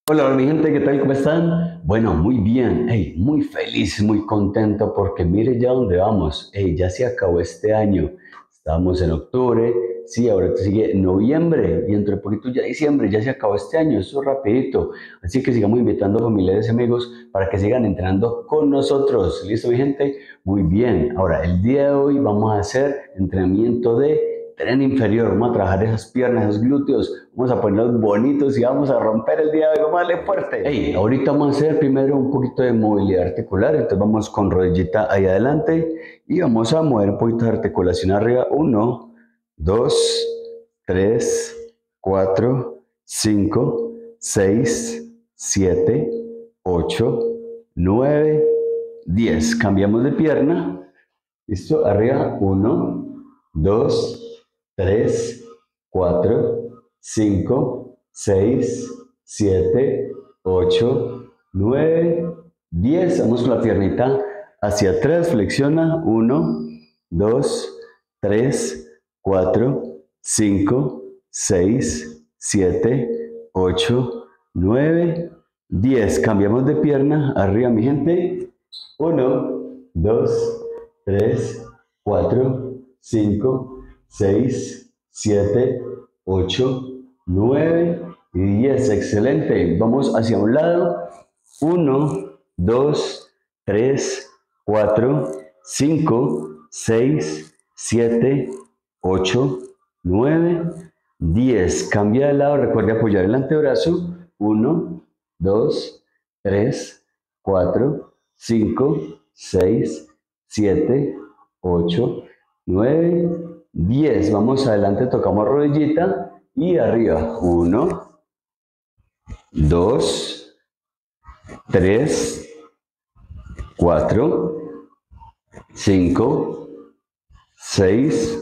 Hola, hola, mi gente, ¿qué tal? ¿Cómo están? Bueno, muy bien, hey, muy feliz, muy contento porque mire ya dónde vamos. Hey, ya se acabó este año. Estábamos en octubre, sí, ahora sigue noviembre y entre poquito ya diciembre, ya se acabó este año, eso es rapidito. Así que sigamos invitando a familiares y amigos para que sigan entrenando con nosotros. ¿Listo, mi gente? Muy bien. Ahora, el día de hoy vamos a hacer entrenamiento de tren inferior, vamos a trabajar esas piernas, esos glúteos, vamos a ponerlos bonitos y vamos a romper el día de hoy, vamos a darle fuerte. Hey, ahorita vamos a hacer primero un poquito de movilidad articular, entonces vamos con rodillita ahí adelante y vamos a mover un poquito de articulación arriba. 1, 2, 3, 4, 5, 6, 7, 8, 9, 10. Cambiamos de pierna. ¿Listo? Arriba, 1, 2, 3, 4, 5, 6, 7, 8, 9, 10. Vamos con la piernita hacia atrás, flexiona, 1, 2, 3, 4, 5, 6, 7, 8, 9, 10. Cambiamos de pierna, arriba mi gente, 1, 2, 3, 4, 5, 6, 7, 8, 9 y 10. Excelente. Vamos hacia un lado. 1, 2, 3, 4, 5, 6, 7, 8, 9, 10. Cambia de lado. Recuerde apoyar el antebrazo. 1, 2, 3, 4, 5, 6, 7, 8, 9, 10. Vamos adelante, tocamos rodillita y arriba. 1, 2, 3, 4, 5, 6,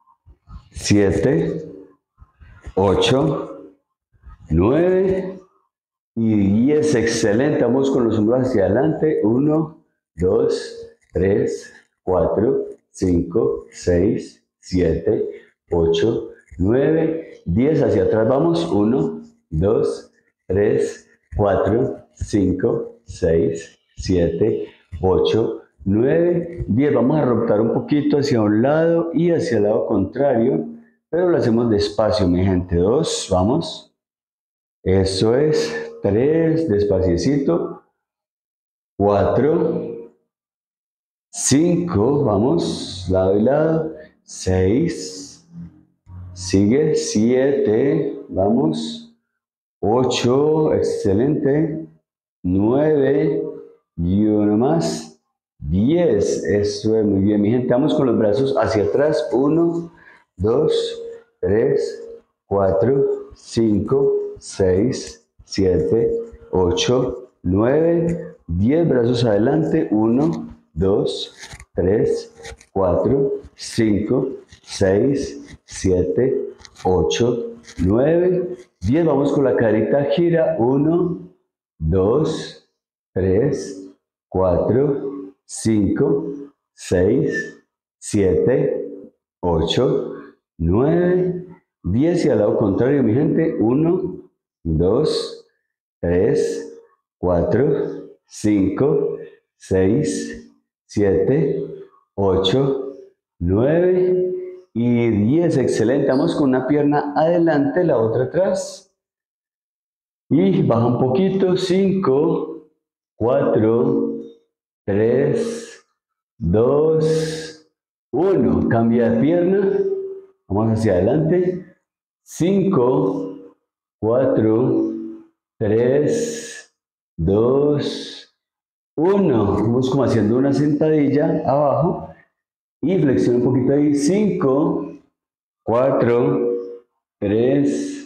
7, 8, 9 y 10. Excelente. Vamos con los hombros hacia adelante. 1, 2, 3, 4, 5, 6, 7, 8, 9, 10. Hacia atrás vamos. 1, 2, 3, 4, 5, 6, 7, 8, 9, 10. Vamos a rotar un poquito hacia un lado y hacia el lado contrario, pero lo hacemos despacio, mi gente. 2, vamos. Eso es. 3, despacito. 4, 5, vamos, lado y lado. 6, sigue. 7, vamos. 8, excelente. 9 y uno más. 10, eso es muy bien, mi gente. Vamos con los brazos hacia atrás. 1, 2, 3, 4, 5, 6, 7, 8, 9, 10. Brazos adelante. 1, 2, 3, 4, 5, 6, 7, 8, 9, 10. Vamos con la carita gira. 1, 2, 3, 4, 5, 6, 7, 8, 9, 10. Y al lado contrario, mi gente. 1, 2, 3, 4, 5, 6, 7, 8, 9 y 10. Excelente. Vamos con una pierna adelante, la otra atrás. Y baja un poquito. 5, 4, 3, 2, 1. Cambia de pierna. Vamos hacia adelante. 5, 4, 3, 2, 1. Vamos como haciendo una sentadilla abajo. Y flexiona un poquito ahí. 5, 4, 3,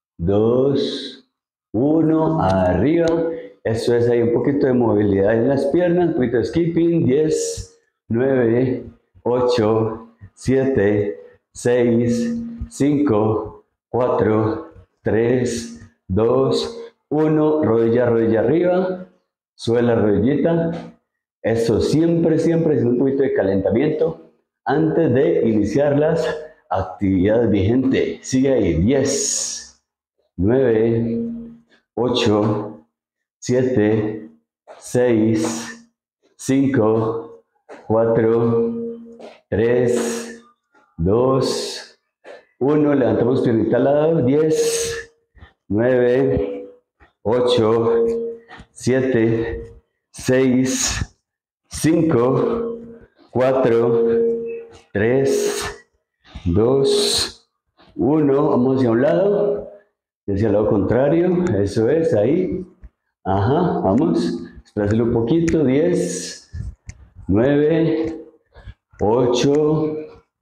2, 1. Arriba. Eso es, ahí un poquito de movilidad en las piernas. Un poquito de skipping. 10, 9, 8, 7, 6, 5, 4, 3, 2, 1. Rodilla, rodilla arriba. Sube la rodillita. Eso siempre, siempre es un poquito de calentamiento antes de iniciar las actividades vigentes. Sigue ahí. 10, 9, 8, 7, 6, 5, 4, 3, 2, 1. Levantamos piernita al lado. 10, 9, 8, 7, 6, 5, 4, 3, 2, 1. Vamos hacia un lado y hacia el lado contrario. Eso es, ahí. Ajá, vamos. Espéraselo un poquito. 10, 9, 8,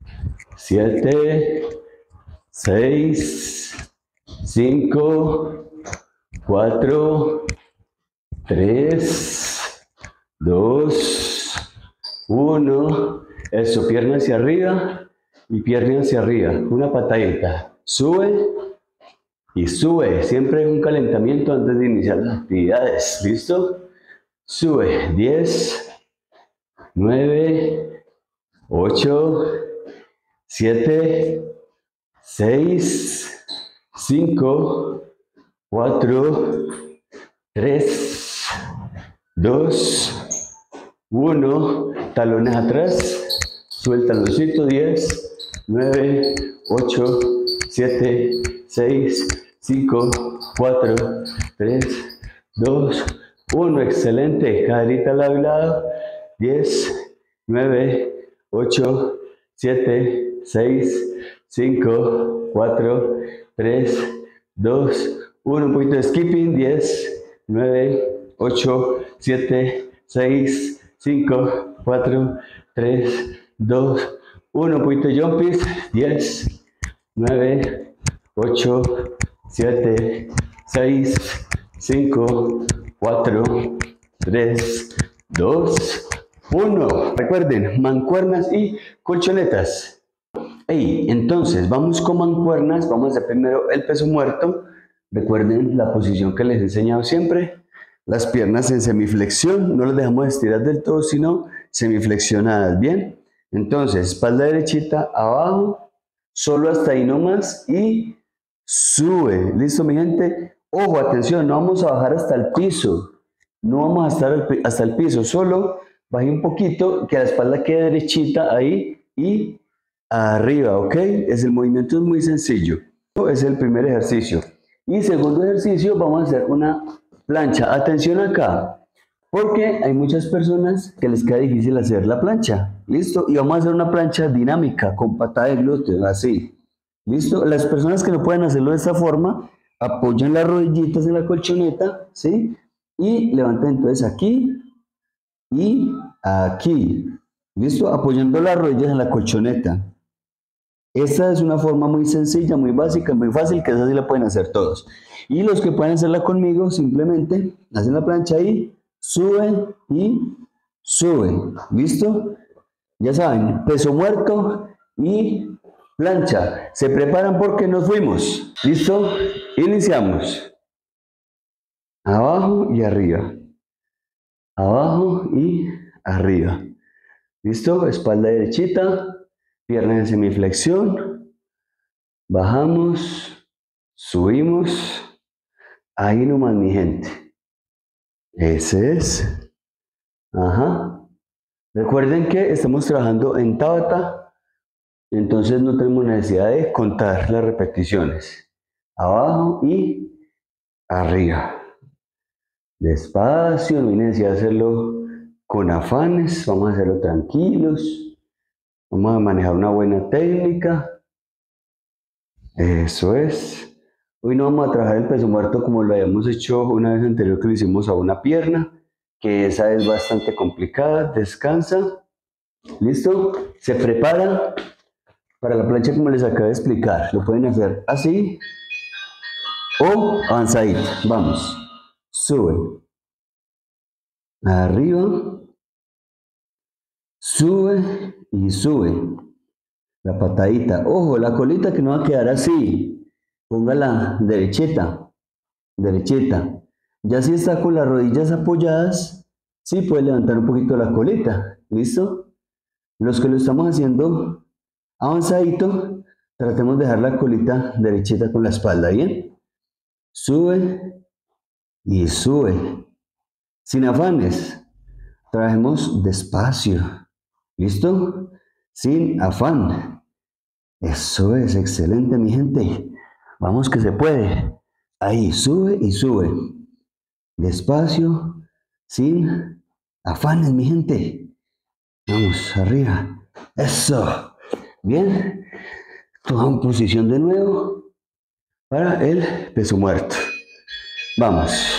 7, 6, 5, 4, 3, 2, 1. Eso, pierna hacia arriba y pierna hacia arriba. Una patadita. Sube y sube. Siempre es un calentamiento antes de iniciar las actividades. ¿Listo? Sube. 10, 9, 8, 7, 6, 5, 4, 3, 2, 1. Talones atrás. Suelta el osito. 10, 9, 8, 7, 6, 5, 4, 3, 2, 1. Excelente. Caderita al lado y lado. 10, 9, 8, 7, 6, 5, 4, 3, 2, 1. Un poquito de skipping. 10, 9, 8, 7, 6, 5, 4, 3, 2, 1. Un poquito de jumpies. 10, 9, 8, 7, 6, 5, 4, 3, 2, 1. Recuerden, mancuernas y colchonetas. Hey, entonces, vamos con mancuernas. Vamos a hacer primero el peso muerto. Recuerden la posición que les he enseñado siempre. Las piernas en semiflexión. No las dejamos estirar del todo, sino semiflexionadas. Bien. Entonces, espalda derechita, abajo. Solo hasta ahí nomás. Y sube. ¿Listo, mi gente? Ojo, atención, no vamos a bajar hasta el piso. No vamos a estar hasta el piso. Solo baje un poquito, que la espalda quede derechita ahí y arriba, ¿ok? El movimiento es muy sencillo. Es el primer ejercicio. Y segundo ejercicio, vamos a hacer una plancha. Atención acá, porque hay muchas personas que les queda difícil hacer la plancha. ¿Listo? Y vamos a hacer una plancha dinámica con patada de glúteo, así. ¿Listo? Las personas que no pueden hacerlo de esta forma, apoyan las rodillitas en la colchoneta, ¿sí? Y levantan entonces aquí y aquí. ¿Listo? Apoyando las rodillas en la colchoneta. Esta es una forma muy sencilla, muy básica, muy fácil, que esa sí la pueden hacer todos. Y los que pueden hacerla conmigo, simplemente hacen la plancha ahí, suben y suben. ¿Listo? Ya saben, peso muerto y plancha. Se preparan porque nos fuimos. ¿Listo? Iniciamos. Abajo y arriba. Abajo y arriba. ¿Listo? Espalda derechita. Piernas en semiflexión. Bajamos. Subimos. Ahí nomás, mi gente. Ese es. Ajá. Recuerden que estamos trabajando en Tabata. Entonces no tenemos necesidad de contar las repeticiones. Abajo y arriba. Despacio, no hay necesidad de hacerlo con afanes. Vamos a hacerlo tranquilos. Vamos a manejar una buena técnica. Eso es. Hoy no vamos a trabajar el peso muerto como lo habíamos hecho una vez anterior que lo hicimos a una pierna, que esa es bastante complicada. Descansa. ¿Listo? Se prepara para la plancha como les acabo de explicar. Lo pueden hacer así o avanzadito. Vamos. Sube. Arriba. Sube y sube. La patadita. Ojo, la colita que no va a quedar así. Póngala derechita. Derechita. Ya si está con las rodillas apoyadas, sí puede levantar un poquito la colita. ¿Listo? Los que lo estamos haciendo avanzadito, tratemos de dejar la colita derechita con la espalda. ¿Bien? Sube y sube. Sin afanes. Trabajemos despacio. ¿Listo? Sin afán. Eso es excelente, mi gente. Vamos que se puede. Ahí, sube y sube. Despacio, sin afanes, mi gente. Vamos, arriba. Eso. Bien. Tomamos posición de nuevo para el peso muerto. Vamos.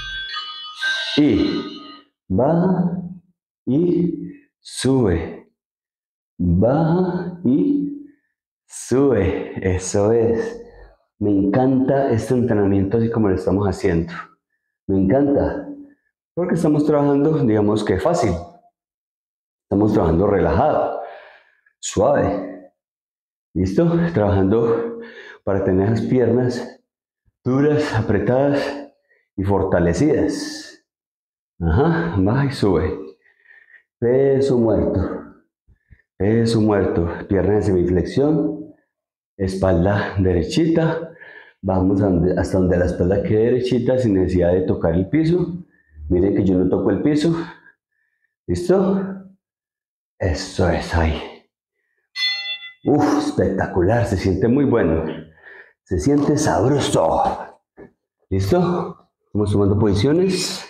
Y baja y sube. Baja y sube. Eso es. Me encanta este entrenamiento así como lo estamos haciendo. Me encanta. Porque estamos trabajando, digamos que fácil. Estamos trabajando relajado, suave. ¿Listo? Trabajando para tener las piernas duras, apretadas y fortalecidas. Ajá, baja y sube. Peso muerto. Peso muerto. Pierna en semiflexión. Espalda derechita. Vamos hasta donde la espalda quede derechita sin necesidad de tocar el piso. Miren que yo no toco el piso. ¿Listo? Eso es ahí. Uf, espectacular. Se siente muy bueno. Se siente sabroso. ¿Listo? Vamos tomando posiciones.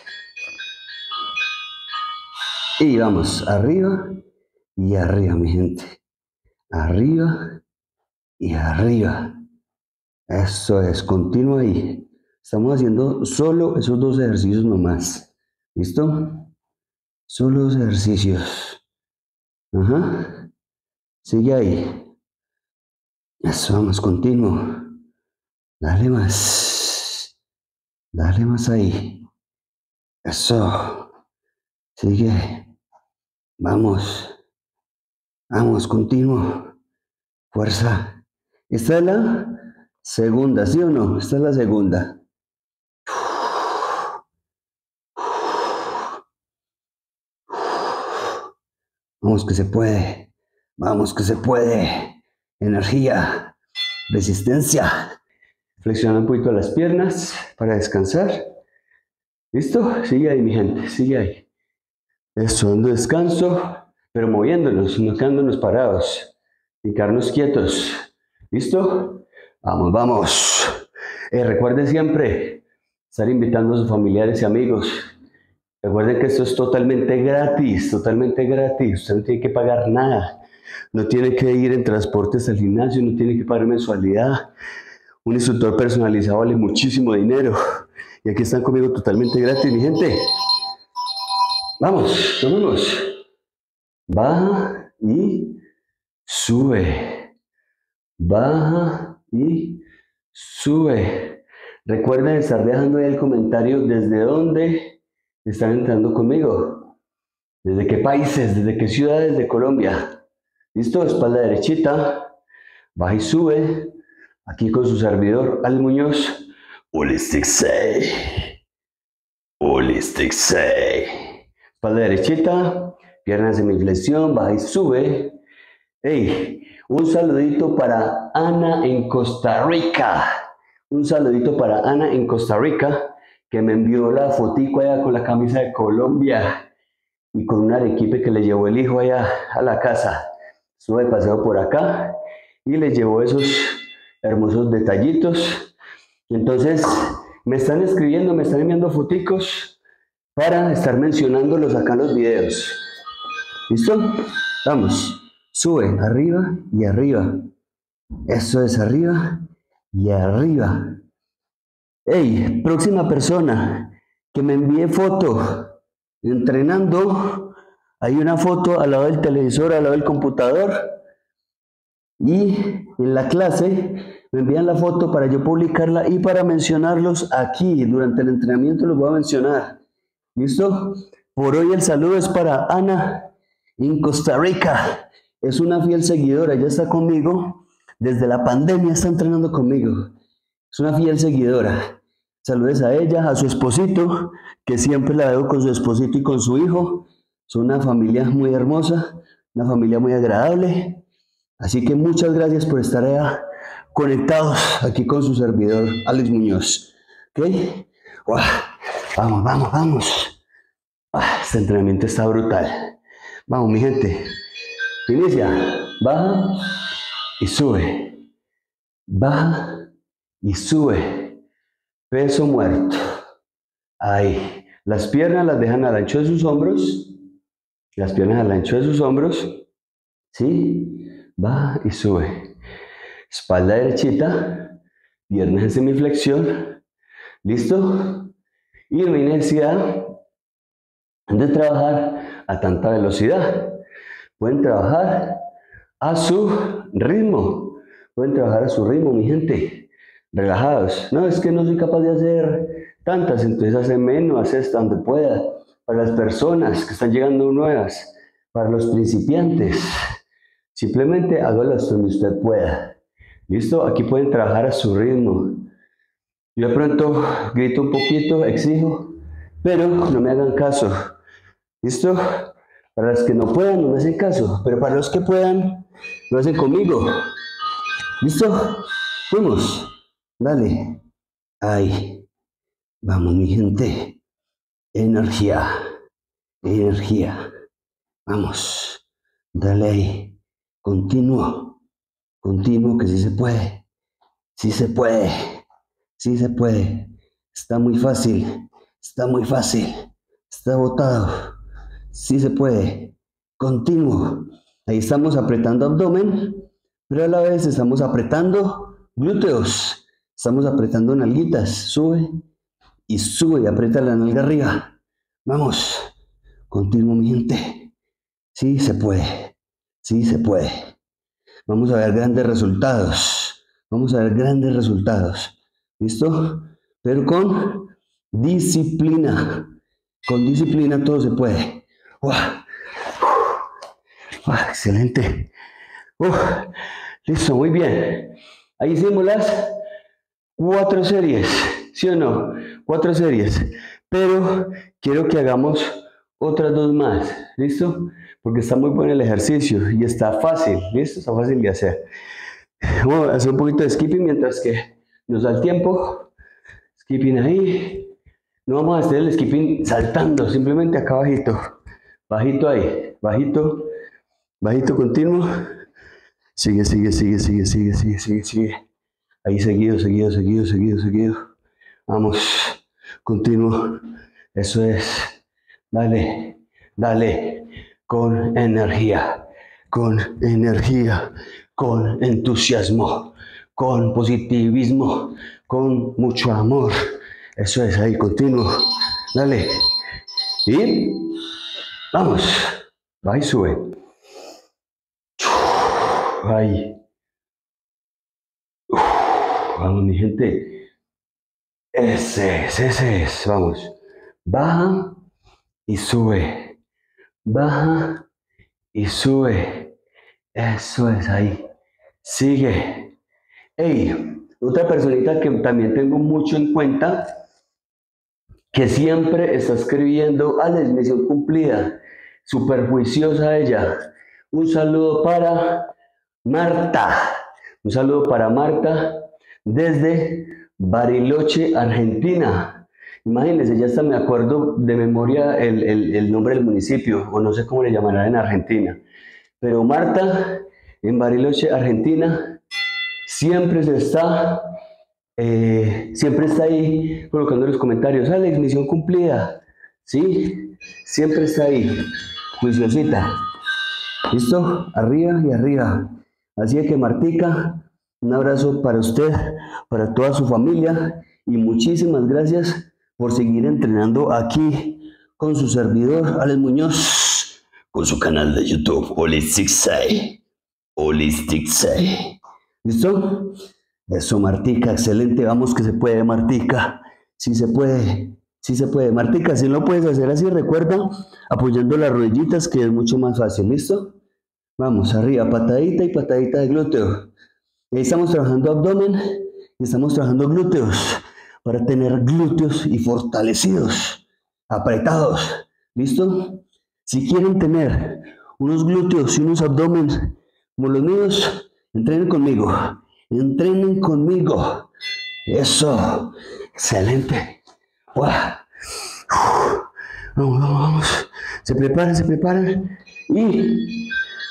Y vamos arriba y arriba, mi gente. Arriba y arriba. Eso es, continúa ahí. Estamos haciendo solo esos dos ejercicios nomás. ¿Listo? Solo dos ejercicios. Ajá. Sigue ahí. Eso, vamos, continuo. Dale más. Dale más ahí. Eso. Sigue. Vamos. Vamos, continuo. Fuerza. Esta es la segunda, ¿sí o no? Esta es la segunda. Vamos que se puede. Vamos que se puede. Energía. Resistencia. Flexiona un poquito las piernas para descansar. ¿Listo? Sigue ahí, mi gente. Sigue ahí. Eso, dando descanso, pero moviéndonos, no quedándonos parados. Y quedarnos quietos. ¿Listo? Vamos, vamos. Recuerden siempre estar invitando a sus familiares y amigos. Recuerden que esto es totalmente gratis, totalmente gratis. Usted no tiene que pagar nada. No tiene que ir en transportes al gimnasio, no tiene que pagar mensualidad. Un instructor personalizado vale muchísimo dinero. Y aquí están conmigo totalmente gratis, mi gente. Vamos, tomemos. Baja y sube. Baja y sube. Recuerden estar dejando ahí el comentario desde dónde están entrando conmigo. ¿Desde qué países? ¿Desde qué ciudades de Colombia? ¿Listo? Espalda derechita. Baja y sube. Aquí con su servidor, Al Muñoz. Holistic Say. Holistic Say. Espalda derechita. Piernas en semiflexión. Baja y sube. Hey, un saludito para Ana en Costa Rica. Un saludito para Ana en Costa Rica, que me envió la fotico allá con la camisa de Colombia y con un arequipe que le llevó el hijo allá a la casa. Estuve de paseo por acá y le llevó esos hermosos detallitos. Entonces, me están escribiendo, me están enviando foticos para estar mencionándolos acá en los videos. ¿Listo? Vamos. Sube, arriba y arriba. Eso es arriba y arriba. Hey, próxima persona que me envíe foto entrenando. Hay una foto al lado del televisor, al lado del computador. Y en la clase me envían la foto para yo publicarla y para mencionarlos aquí. Durante el entrenamiento los voy a mencionar. ¿Listo? Por hoy el saludo es para Ana en Costa Rica. Es una fiel seguidora, ella está conmigo. Desde la pandemia está entrenando conmigo. Es una fiel seguidora. Saludes a ella, a su esposito, que siempre la veo con su esposito y con su hijo. Son una familia muy hermosa, una familia muy agradable. Así que muchas gracias por estar allá conectados aquí con su servidor, Alex Muñoz. ¿Ok? ¡Wow! Vamos, vamos, vamos. Este entrenamiento está brutal. Vamos, mi gente. Inicia. Baja y sube. Baja y sube. Peso muerto. Ahí. Las piernas las dejan al ancho de sus hombros. Las piernas al ancho de sus hombros. ¿Sí? Baja y sube. Espalda derechita. Piernas en semiflexión. ¿Listo? Y no hay necesidad de trabajar a tanta velocidad. Pueden trabajar a su ritmo. Pueden trabajar a su ritmo, mi gente. Relajados. No, es que no soy capaz de hacer tantas, entonces hace menos, hace hasta donde pueda. Para las personas que están llegando nuevas, para los principiantes, simplemente hágalo hasta donde usted pueda. ¿Listo? Aquí pueden trabajar a su ritmo. Yo de pronto grito un poquito, exijo, pero no me hagan caso. ¿Listo? Para los que no puedan, no me hacen caso, pero para los que puedan, lo hacen conmigo. ¿Listo? Fuimos. Dale. Ahí. Vamos, mi gente. Energía. Energía. Vamos. Dale ahí. Continuo. Continuo, que sí se puede. Sí se puede. Sí se puede. Está muy fácil. Está muy fácil. Está botado. Sí se puede. Continuo. Ahí estamos apretando abdomen, pero a la vez estamos apretando glúteos. Estamos apretando nalguitas. Sube y sube. Aprieta la nalga arriba. Vamos. Continuo, mi gente. Sí se puede. Sí se puede. Vamos a ver grandes resultados. Vamos a ver grandes resultados. ¿Listo? Pero con disciplina. Con disciplina todo se puede. Excelente. Listo, muy bien. Ahí hicimos las 4 series, ¿sí o no? 4 series. Pero quiero que hagamos otras 2 más, ¿listo? Porque está muy bueno el ejercicio y está fácil, ¿listo? Está fácil de hacer. Vamos a hacer un poquito de skipping mientras que nos da el tiempo. Skipping ahí. No vamos a hacer el skipping saltando, simplemente acá bajito. Bajito ahí, bajito. Bajito continuo. Sigue, sigue, sigue, sigue, sigue, sigue, sigue, sigue. Ahí seguido, seguido, seguido, seguido, seguido. Vamos. Continuo. Eso es. Dale, dale. Con energía. Con energía. Con entusiasmo. Con positivismo. Con mucho amor. Eso es, ahí, continuo. Dale. Y vamos. Va y sube. Ahí. Vamos, mi gente. Ese es. Vamos. Baja y sube. Baja y sube. Eso es, ahí. Sigue. Hey, otra personita que también tengo mucho en cuenta, que siempre está escribiendo, Alex, misión cumplida. Súper juiciosa ella. Un saludo para Marta. Un saludo para Marta desde Bariloche, Argentina. Imagínense, ya hasta me acuerdo de memoria el nombre del municipio, o no sé cómo le llamarán en Argentina. Pero Marta, en Bariloche, Argentina, siempre está ahí colocando los comentarios. Alex, misión cumplida. ¿Sí? Siempre está ahí, juiciosita. ¿Listo? Arriba y arriba. Así que Martica, un abrazo para usted, para toda su familia y muchísimas gracias por seguir entrenando aquí con su servidor Alex Muñoz, con su canal de YouTube Holistic Say. Holistic Say. ¿Listo? Eso, Martica, excelente. Vamos que se puede, Martica. Sí se puede. Sí se puede. Martica, si lo puedes hacer así, recuerda, apoyando las rodillitas, que es mucho más fácil. ¿Listo? Vamos, arriba, patadita y patadita de glúteo. Ahí estamos trabajando abdomen y estamos trabajando glúteos para tener glúteos y fortalecidos, apretados. ¿Listo? Si quieren tener unos glúteos y unos abdomen como los míos, entrenen conmigo. Entrenen conmigo. Eso. Excelente. ¡Wow! Vamos, vamos, vamos. Se preparan, se preparan. Y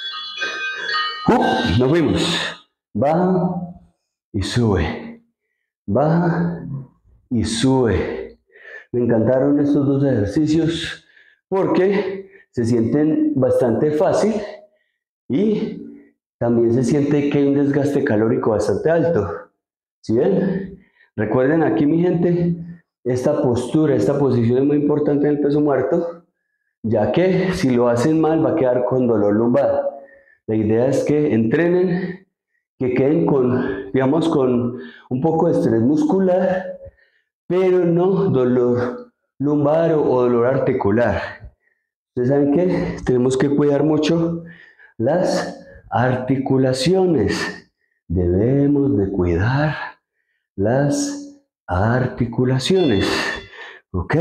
nos fuimos. Baja y sube. Baja y sube. Me encantaron estos dos ejercicios porque se sienten bastante fácil y también se siente que hay un desgaste calórico bastante alto. ¿Sí ven? Recuerden aquí, mi gente, esta postura, esta posición es muy importante en el peso muerto, ya que si lo hacen mal va a quedar con dolor lumbar. La idea es que entrenen, que queden con, digamos, con un poco de estrés muscular, pero no dolor lumbar o dolor articular. Ustedes saben que tenemos que cuidar mucho las articulaciones. Debemos de cuidar las articulaciones. ¿Ok?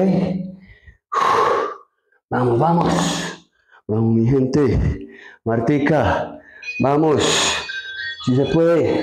Vamos, vamos. Vamos, mi gente. Martica, vamos. Si se puede.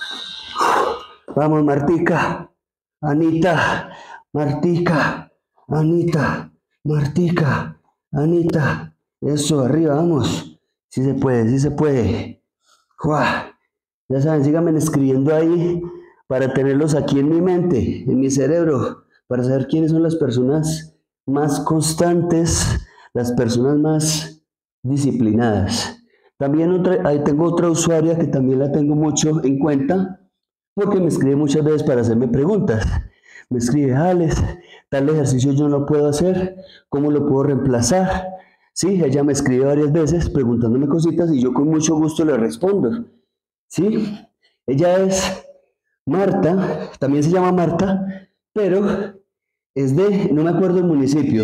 Vamos, Martica. Anita, Martica, Anita, Martica, Anita. Eso, arriba, vamos. Si se puede, si se puede. ¡Uah! Ya saben, síganme escribiendo ahí para tenerlos aquí en mi mente, en mi cerebro, para saber quiénes son las personas más constantes, las personas más disciplinadas. También ahí tengo otra usuaria que también la tengo mucho en cuenta, porque me escribe muchas veces para hacerme preguntas. Me escribe, Alex, tal ejercicio yo no lo puedo hacer, ¿cómo lo puedo reemplazar? Sí, ella me escribe varias veces preguntándome cositas y yo con mucho gusto le respondo. ¿Sí? Ella es Marta, también se llama Marta, pero es de, no me acuerdo el municipio.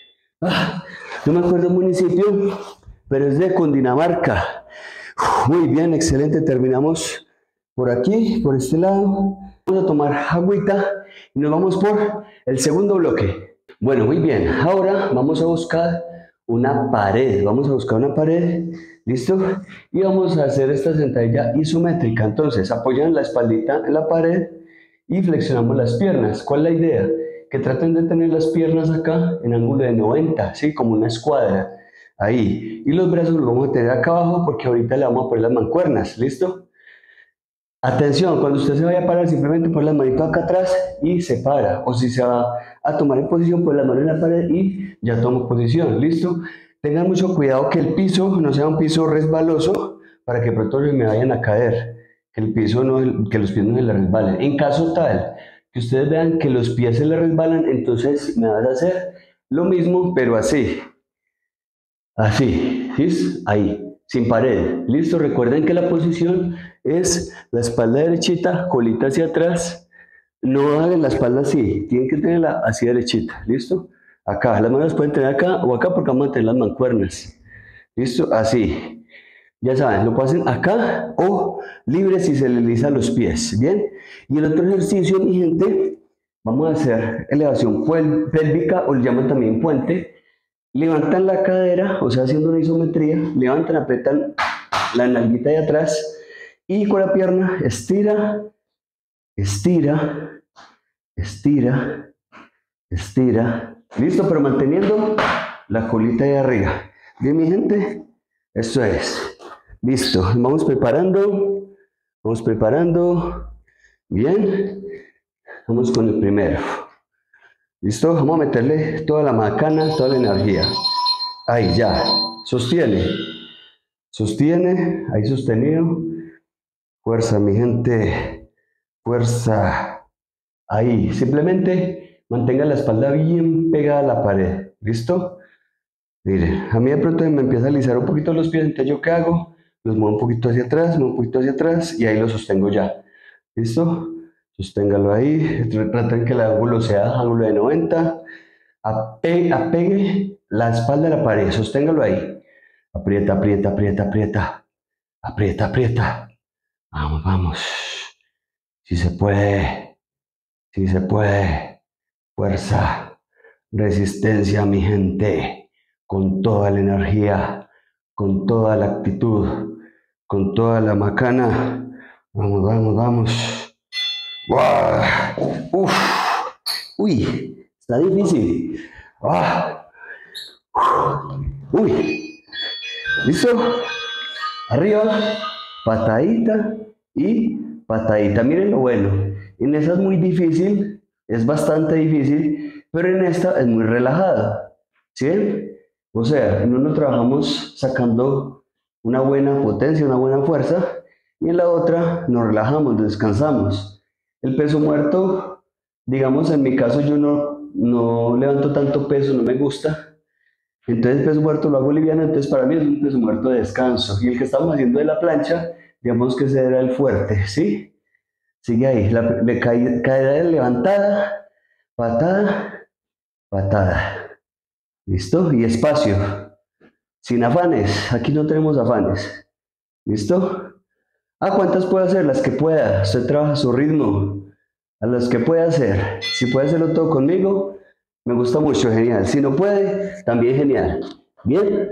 No me acuerdo el municipio, pero es de Cundinamarca. Muy bien, excelente, terminamos por aquí, por este lado. Vamos a tomar agüita y nos vamos por el segundo bloque. Bueno, muy bien, ahora vamos a buscar una pared. Vamos a buscar una pared, ¿listo? Y vamos a hacer esta sentadilla isométrica. Entonces, apoyan la espaldita en la pared y flexionamos las piernas. ¿Cuál es la idea? Que traten de tener las piernas acá en ángulo de 90, ¿sí? Como una escuadra. Ahí. Y los brazos los vamos a tener acá abajo porque ahorita le vamos a poner las mancuernas, ¿listo? Atención, cuando usted se vaya a parar, simplemente pone las manitos acá atrás y se para. O si se va a tomar en posición, pone las manos en la pared y ya toma posición. ¿Listo? Tengan mucho cuidado que el piso no sea un piso resbaloso para que pronto no me vayan a caer. Que el piso no, que los pies no se le resbalen. En caso tal que ustedes vean que los pies se le resbalan, entonces me vas a hacer lo mismo, pero así. Así, ¿sí? Ahí, sin pared. Listo, recuerden que la posición es la espalda derechita, colita hacia atrás. No hagan la espalda así, tienen que tenerla así derechita. ¿Listo? Acá, las manos pueden tener acá o acá porque vamos a tener las mancuernas. ¿Listo? Así. Ya saben, lo pasen acá o libre si se les lisa los pies. ¿Bien? Y el otro ejercicio, mi gente, vamos a hacer elevación pélvica o le llaman también puente. Levantan la cadera, o sea, haciendo una isometría, levantan, apretan la nalguita de atrás y con la pierna estira, estira, estira, estira. Listo, pero manteniendo la colita de arriba. Bien, mi gente, esto es. Listo, vamos preparando, vamos preparando. Bien, vamos con el primero. Listo, vamos a meterle toda la macana, toda la energía. Ahí, ya. Sostiene. Sostiene. Ahí sostenido. Fuerza, mi gente. Fuerza. Ahí. Simplemente mantenga la espalda bien pegada a la pared. ¿Listo? Miren, a mí de pronto me empieza a alisar un poquito los pies. Entonces, ¿yo qué hago? Los muevo un poquito hacia atrás, muevo un poquito hacia atrás y ahí los sostengo ya. ¿Listo? Sosténgalo ahí. Traten que el ángulo sea ángulo de 90. Apegue la espalda a la pared, sosténgalo ahí. Aprieta, aprieta, aprieta, aprieta. Aprieta, aprieta. Vamos, vamos. Si se puede. Si se puede. Fuerza. Resistencia, mi gente. Con toda la energía. Con toda la actitud. Con toda la macana. Vamos, vamos, vamos. ¡Wow! ¡Uf! ¡Uy! Está difícil. ¡Ah! Uy, ¿listo? Arriba, patadita y patadita. Miren lo bueno, en esa es muy difícil, es bastante difícil, pero en esta es muy relajada. ¿Sí? O sea, en uno trabajamos sacando una buena potencia, una buena fuerza, y en la otra nos relajamos, descansamos. El peso muerto, digamos, en mi caso yo no levanto tanto peso, no me gusta. Entonces el peso muerto lo hago liviano, entonces para mí es un peso muerto de descanso. Y el que estamos haciendo de la plancha, digamos que ese era el fuerte, ¿sí? Sigue ahí, caída levantada, patada, patada. ¿Listo? Y espacio, sin afanes, aquí no tenemos afanes. ¿Listo? ¿Cuántas puede hacer? Las que pueda, usted trabaja a su ritmo, a las que pueda hacer. Si puede hacerlo todo conmigo, me gusta mucho, genial. Si no puede, también genial. Bien,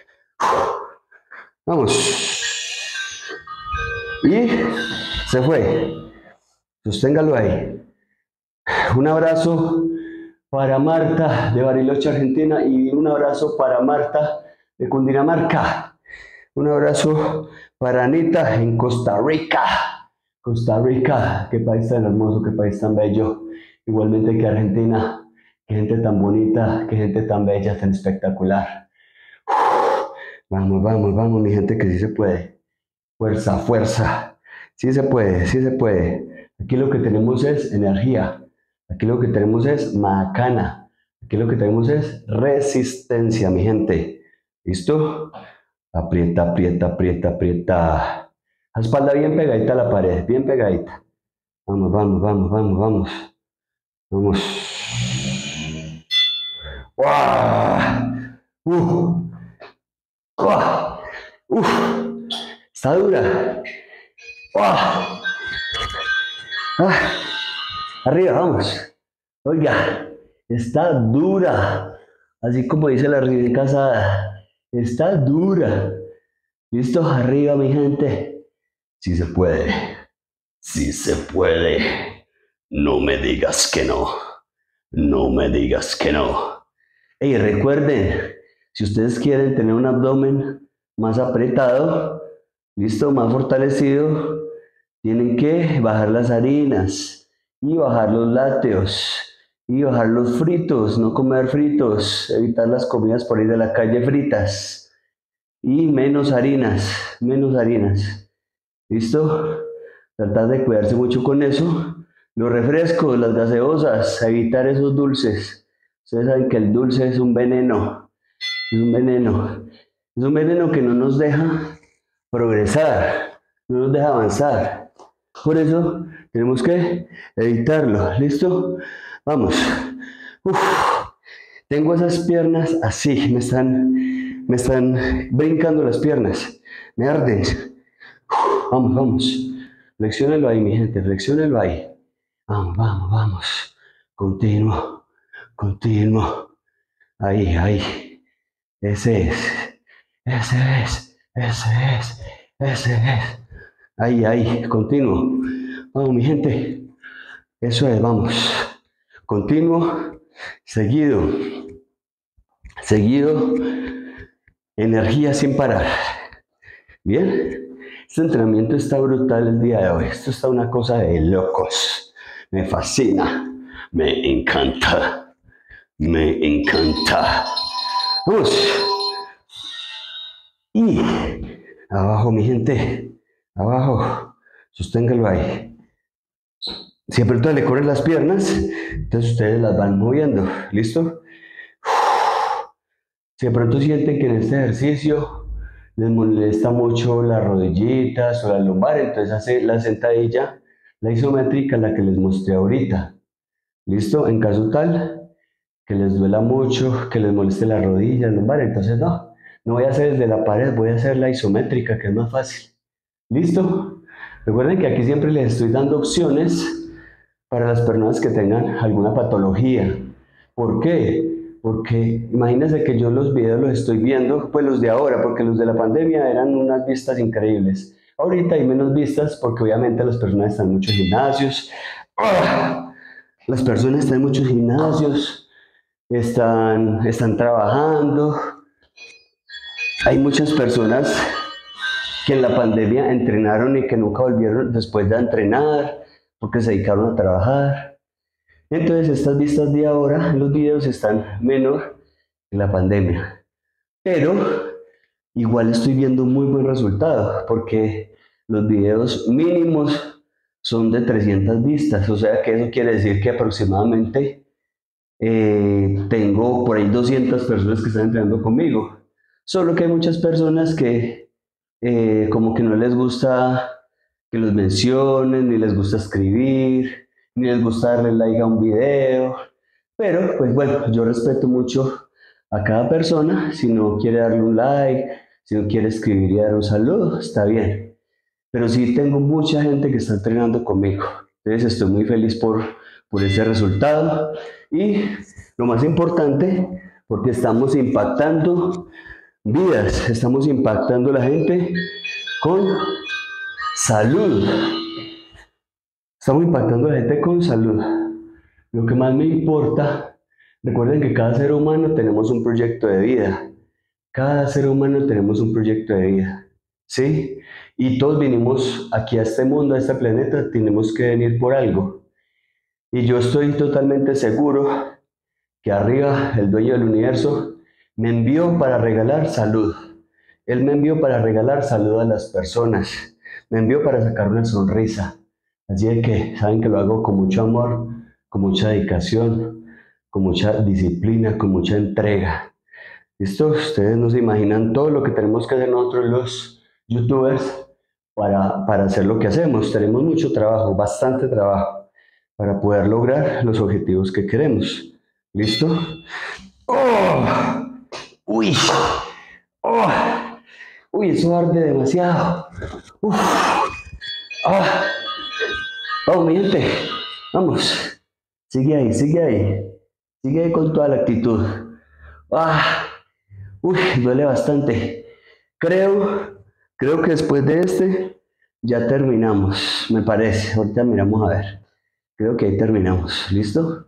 vamos. Y se fue. Sosténgalo ahí. Un abrazo para Marta de Bariloche, Argentina, y un abrazo para Marta de Cundinamarca. Un abrazo para Anita en Costa Rica. Costa Rica, qué país tan hermoso, qué país tan bello. Igualmente que Argentina, qué gente tan bonita, qué gente tan bella, tan espectacular. Vamos, vamos, vamos, mi gente, que sí se puede. Fuerza, fuerza. Sí se puede, sí se puede. Aquí lo que tenemos es energía. Aquí lo que tenemos es macana. Aquí lo que tenemos es resistencia, mi gente. ¿Listo? Aprieta, aprieta, aprieta, aprieta. La espalda bien pegadita a la pared, bien pegadita. Vamos, vamos, vamos, vamos, vamos. Vamos. ¡Uah! ¡Uah! ¡Uf! Está dura. ¡Uah! ¡Ah! Arriba, vamos. Oiga, está dura. Así como dice la Reina Casada. Está dura. ¿Listo? Arriba, mi gente. Sí se puede. Sí se puede. No me digas que no. No me digas que no. Y recuerden, si ustedes quieren tener un abdomen más apretado, listo, más fortalecido, tienen que bajar las harinas y bajar los lácteos y bajar los fritos, no comer fritos, evitar las comidas por ahí de la calle fritas y menos harinas, menos harinas. ¿Listo? Tratar de cuidarse mucho con eso. Los refrescos, las gaseosas, evitar esos dulces. Ustedes saben que el dulce es un veneno, es un veneno. Es un veneno que no nos deja progresar, no nos deja avanzar. Por eso tenemos que evitarlo. ¿Listo? Vamos. Uf. Tengo esas piernas así, me están brincando las piernas, me arden. Vamos, vamos. Flexiónelo ahí, mi gente, flexiónelo ahí. Vamos, vamos, vamos. Continuo, continuo. Ahí, ahí. Ese es, ese es, ese es, ese es. Ahí, ahí, continuo. Vamos, mi gente. Eso es, vamos. Continuo, seguido, seguido. Energía sin parar. Bien. Este entrenamiento está brutal el día de hoy. Esto está una cosa de locos. Me fascina. Me encanta. Me encanta. Vamos. Y abajo, mi gente. Abajo. Sosténgalo ahí. Si apretó le corren las piernas, entonces ustedes las van moviendo. ¿Listo? Si de pronto sienten que en este ejercicio les molesta mucho las rodillitas o la lumbar, entonces hace la sentadilla, la isométrica, la que les mostré ahorita. ¿Listo? En caso tal que les duela mucho, que les moleste la rodilla, la lumbar, entonces no voy a hacer desde la pared, voy a hacer la isométrica, que es más fácil. ¿Listo? Recuerden que aquí siempre les estoy dando opciones para las personas que tengan alguna patología. ¿Por qué? Porque imagínense que yo los videos los estoy viendo, pues los de ahora, porque los de la pandemia eran unas vistas increíbles. Ahorita hay menos vistas porque obviamente las personas están en muchos gimnasios. ¡Ah! Las personas están en muchos gimnasios, están trabajando. Hay muchas personas que en la pandemia entrenaron y que nunca volvieron después de entrenar porque se dedicaron a trabajar. Entonces estas vistas de ahora, los videos están menor que la pandemia. Pero igual estoy viendo muy buen resultado porque los videos mínimos son de 300 vistas. O sea que eso quiere decir que aproximadamente tengo por ahí 200 personas que están entrenando conmigo. Solo que hay muchas personas que como que no les gusta que los mencionen, ni les gusta escribir, ni les gusta darle like a un video. Pero pues bueno, yo respeto mucho a cada persona. Si no quiere darle un like, si no quiere escribir y dar un saludo, está bien. Pero sí tengo mucha gente que está entrenando conmigo. Entonces estoy muy feliz por ese resultado. Y lo más importante, porque estamos impactando vidas, estamos impactando a la gente con salud. Estamos impactando a la gente con salud. Lo que más me importa, recuerden que cada ser humano tenemos un proyecto de vida. Cada ser humano tenemos un proyecto de vida. ¿Sí? Y todos vinimos aquí a este mundo, a este planeta, tenemos que venir por algo. Y yo estoy totalmente seguro que arriba el dueño del universo me envió para regalar salud. Él me envió para regalar salud a las personas. Me envió para sacar una sonrisa. Así es que saben que lo hago con mucho amor, con mucha dedicación, con mucha disciplina, con mucha entrega. ¿Listo? Ustedes no se imaginan todo lo que tenemos que hacer nosotros los youtubers para hacer lo que hacemos. Tenemos mucho trabajo, bastante trabajo, para poder lograr los objetivos que queremos. ¿Listo? ¡Oh! ¡Uy! ¡Oh! ¡Uy! Eso arde demasiado. ¡Uf! ¡Ah! Vamos, mi gente. Vamos. Sigue ahí, sigue ahí. Sigue ahí con toda la actitud. ¡Ah! ¡Uy! Duele bastante. Creo que después de este ya terminamos, me parece. Ahorita miramos a ver. Creo que ahí terminamos. ¿Listo?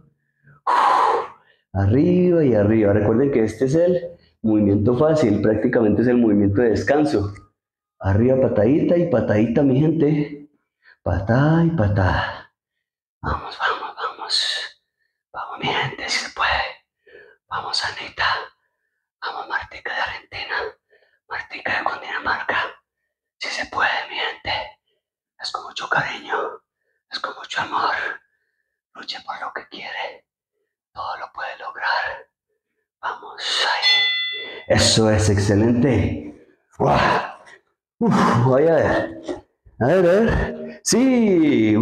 Arriba y arriba. Recuerden que este es el movimiento fácil, prácticamente es el movimiento de descanso. Arriba, patadita y patadita, mi gente. Patada y patada. Vamos, vamos, vamos. Vamos, mi gente, si se puede. Vamos, Anita. Vamos, Martica de Argentina. Martica de Cundinamarca. Si se puede, mi gente. Es con mucho cariño. Es con mucho amor. Luche por lo que quiere. Todo lo puede lograr. Vamos ahí. Eso es excelente. ¡Wow! Voy a ver. A ver, a ver. Sí.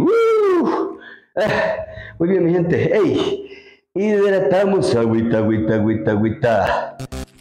Muy bien, mi gente. ¡Ey! Hidratamos. Agüita, agüita, agüita, agüita.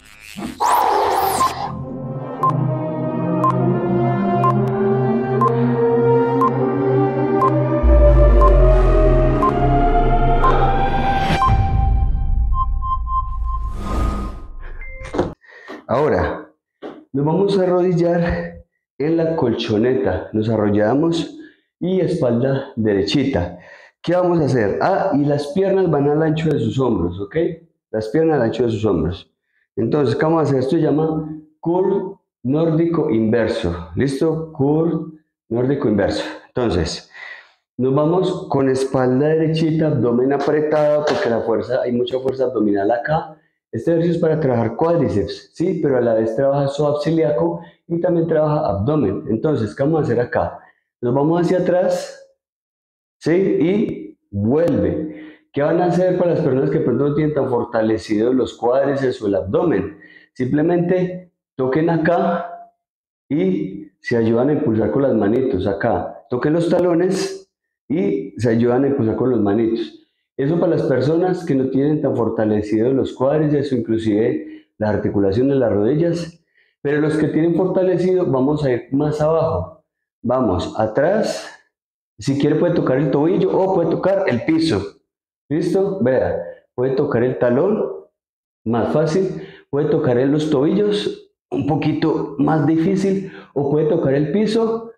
Ahora, nos vamos a arrodillar en la colchoneta. Nos arrollamos y espalda derechita. ¿Qué vamos a hacer? Ah, y las piernas van al ancho de sus hombros, ¿ok? Las piernas al ancho de sus hombros. Entonces, ¿qué vamos a hacer? Esto se llama curl nórdico inverso. ¿Listo? Curl nórdico inverso. Entonces, nos vamos con espalda derechita, abdomen apretado, porque la fuerza, hay mucha fuerza abdominal acá. Este ejercicio es para trabajar cuádriceps, ¿sí? Pero a la vez trabaja psoas ilíaco y también trabaja abdomen. Entonces, ¿qué vamos a hacer acá? Nos vamos hacia atrás, ¿sí? Y vuelve. ¿Qué van a hacer para las personas que pronto no tienen tan fortalecidos los cuádriceps o el abdomen? Simplemente toquen acá y se ayudan a impulsar con las manitos acá. Toquen los talones y se ayudan a impulsar con los manitos. Eso para las personas que no tienen tan fortalecidos los cuádriceps o inclusive las articulaciones de las rodillas. Pero los que tienen fortalecido, vamos a ir más abajo. Vamos atrás. Si quiere puede tocar el tobillo o puede tocar el piso. ¿Listo? Vea, puede tocar el talón, más fácil. Puede tocar en los tobillos, un poquito más difícil. O puede tocar el piso,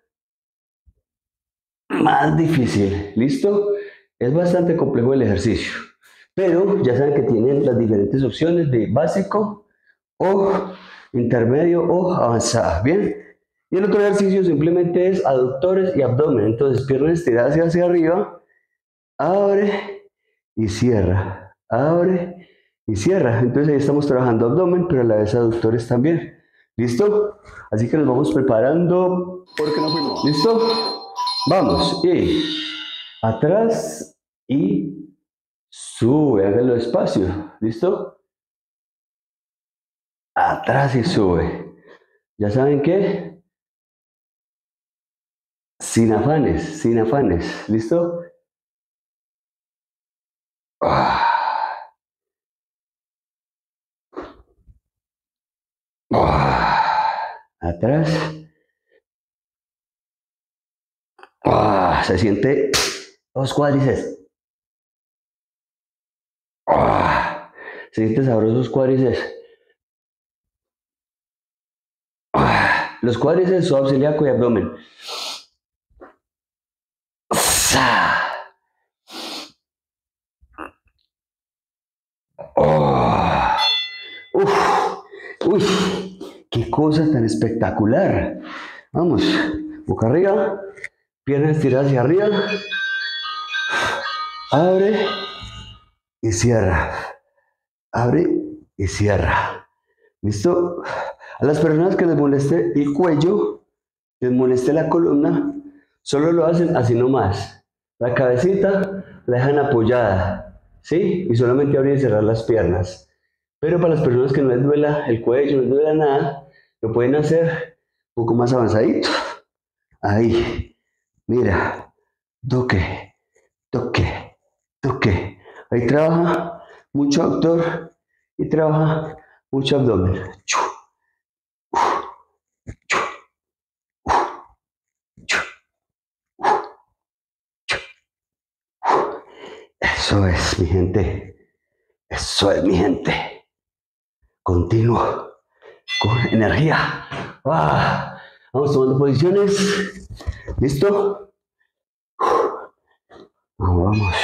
más difícil. ¿Listo? Es bastante complejo el ejercicio. Pero ya saben que tienen las diferentes opciones de básico o intermedio o avanzada. Bien. Y el otro ejercicio simplemente es aductores y abdomen. Entonces, piernas estiradas hacia arriba, abre y cierra, abre y cierra. Entonces ahí estamos trabajando abdomen, pero a la vez aductores también. ¿Listo? Así que nos vamos preparando porque nos fuimos. ¿Listo? Vamos. Y atrás y sube. Hágalo despacio. ¿Listo? Atrás y sube. ¿Ya saben qué? Sin afanes, sin afanes. ¿Listo? Ah, atrás. Se siente los cuádriceps. Se siente sabrosos cuádriceps. Los cuádriceps, suave celíaco y abdomen. Uy, qué cosa tan espectacular. Vamos, boca arriba, piernas estiradas hacia arriba. Abre y cierra. Abre y cierra. ¿Listo? A las personas que les moleste el cuello, les moleste la columna, solo lo hacen así nomás. La cabecita la dejan apoyada, ¿sí? Y solamente abrir y cerrar las piernas. Pero para las personas que no les duela el cuello, no les duela nada, lo pueden hacer un poco más avanzadito. Ahí, mira, toque, toque, toque. Ahí trabaja mucho aductor y trabaja mucho abdomen. Eso es, mi gente. Eso es, mi gente. Continuo, con energía. Vamos tomando posiciones. ¿Listo? Vamos.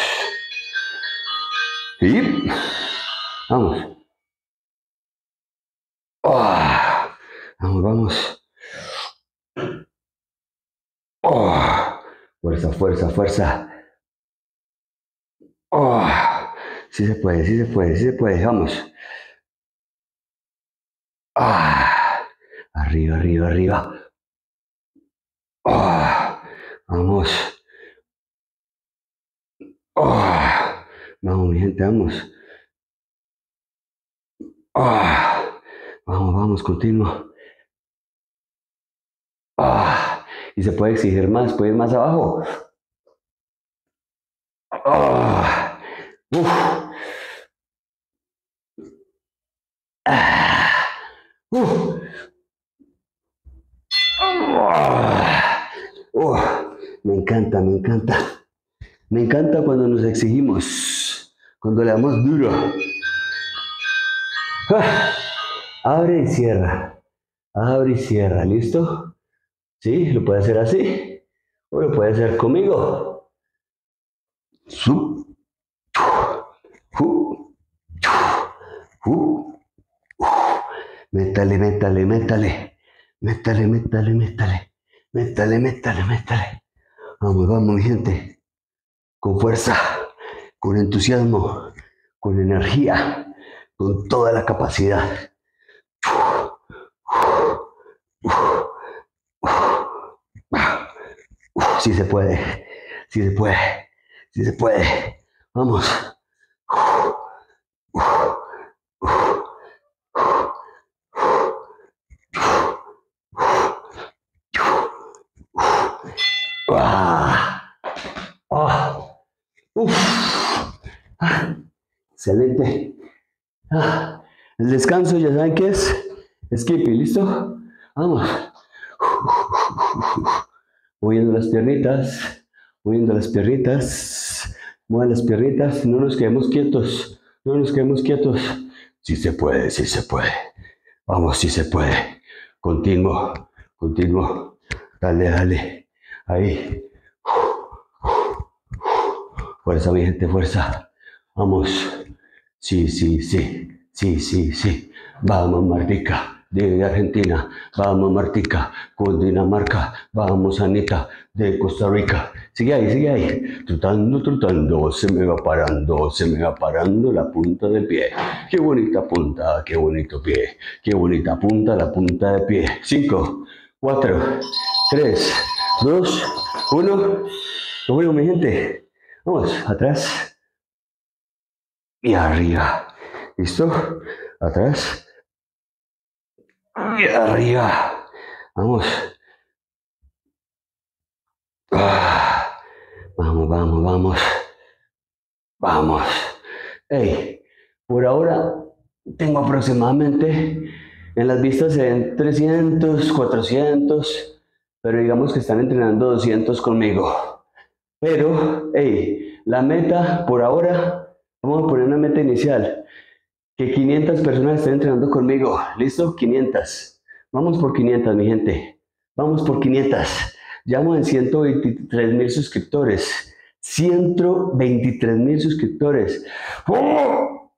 Y vamos. Vamos. Fuerza, fuerza, fuerza. Sí se puede, sí se puede, sí se puede. Vamos. Arriba, arriba, arriba. Vamos. Vamos, mi gente, vamos. Vamos, vamos, continuo. Y se puede exigir más, puede ir más abajo. Uf. Uf. Me encanta, me encanta. Me encanta cuando nos exigimos, cuando le damos duro. Abre y cierra. Abre y cierra, ¿listo? Sí, lo puede hacer así. O lo puede hacer conmigo. Métale, métale, métale. Métale, métale, métale. Métale, métale, métale. Vamos, vamos, mi gente. Con fuerza, con entusiasmo, con energía, con toda la capacidad. Sí se puede, sí se puede, sí se puede. Vamos. Excelente. El descanso, ya saben qué es. Skippy, ¿listo? Vamos. Moviendo las piernitas, moviendo las piernitas, muevan las piernitas, no nos quedemos quietos, no nos quedemos quietos. Sí se puede, sí se puede. Vamos, sí se puede. Continuo, continuo. Dale, dale. Ahí. Fuerza, mi gente, fuerza. Vamos. Sí, sí, sí, sí, sí, sí. Vamos, Martica, de Argentina. Vamos, Martica, Cundinamarca. Vamos, Anita, de Costa Rica. Sigue ahí, sigue ahí. Trotando, trotando, se me va parando la punta del pie. Qué bonita punta, qué bonito pie. Qué bonita punta, la punta del pie. 5, 4, 3, 2, 1. Bueno, mi gente. Vamos, atrás y arriba. ¿Listo? Atrás y arriba. Vamos. Ah, vamos, vamos, vamos. Vamos. Hey, por ahora tengo aproximadamente en las vistas en 300, 400, pero digamos que están entrenando 200 conmigo. Pero, hey, la meta por ahora, vamos a poner una meta inicial. Que 500 personas estén entrenando conmigo. ¿Listo? 500. Vamos por 500, mi gente. Vamos por 500. Llamo en 123,000 suscriptores. 123,000 suscriptores. ¡Oh!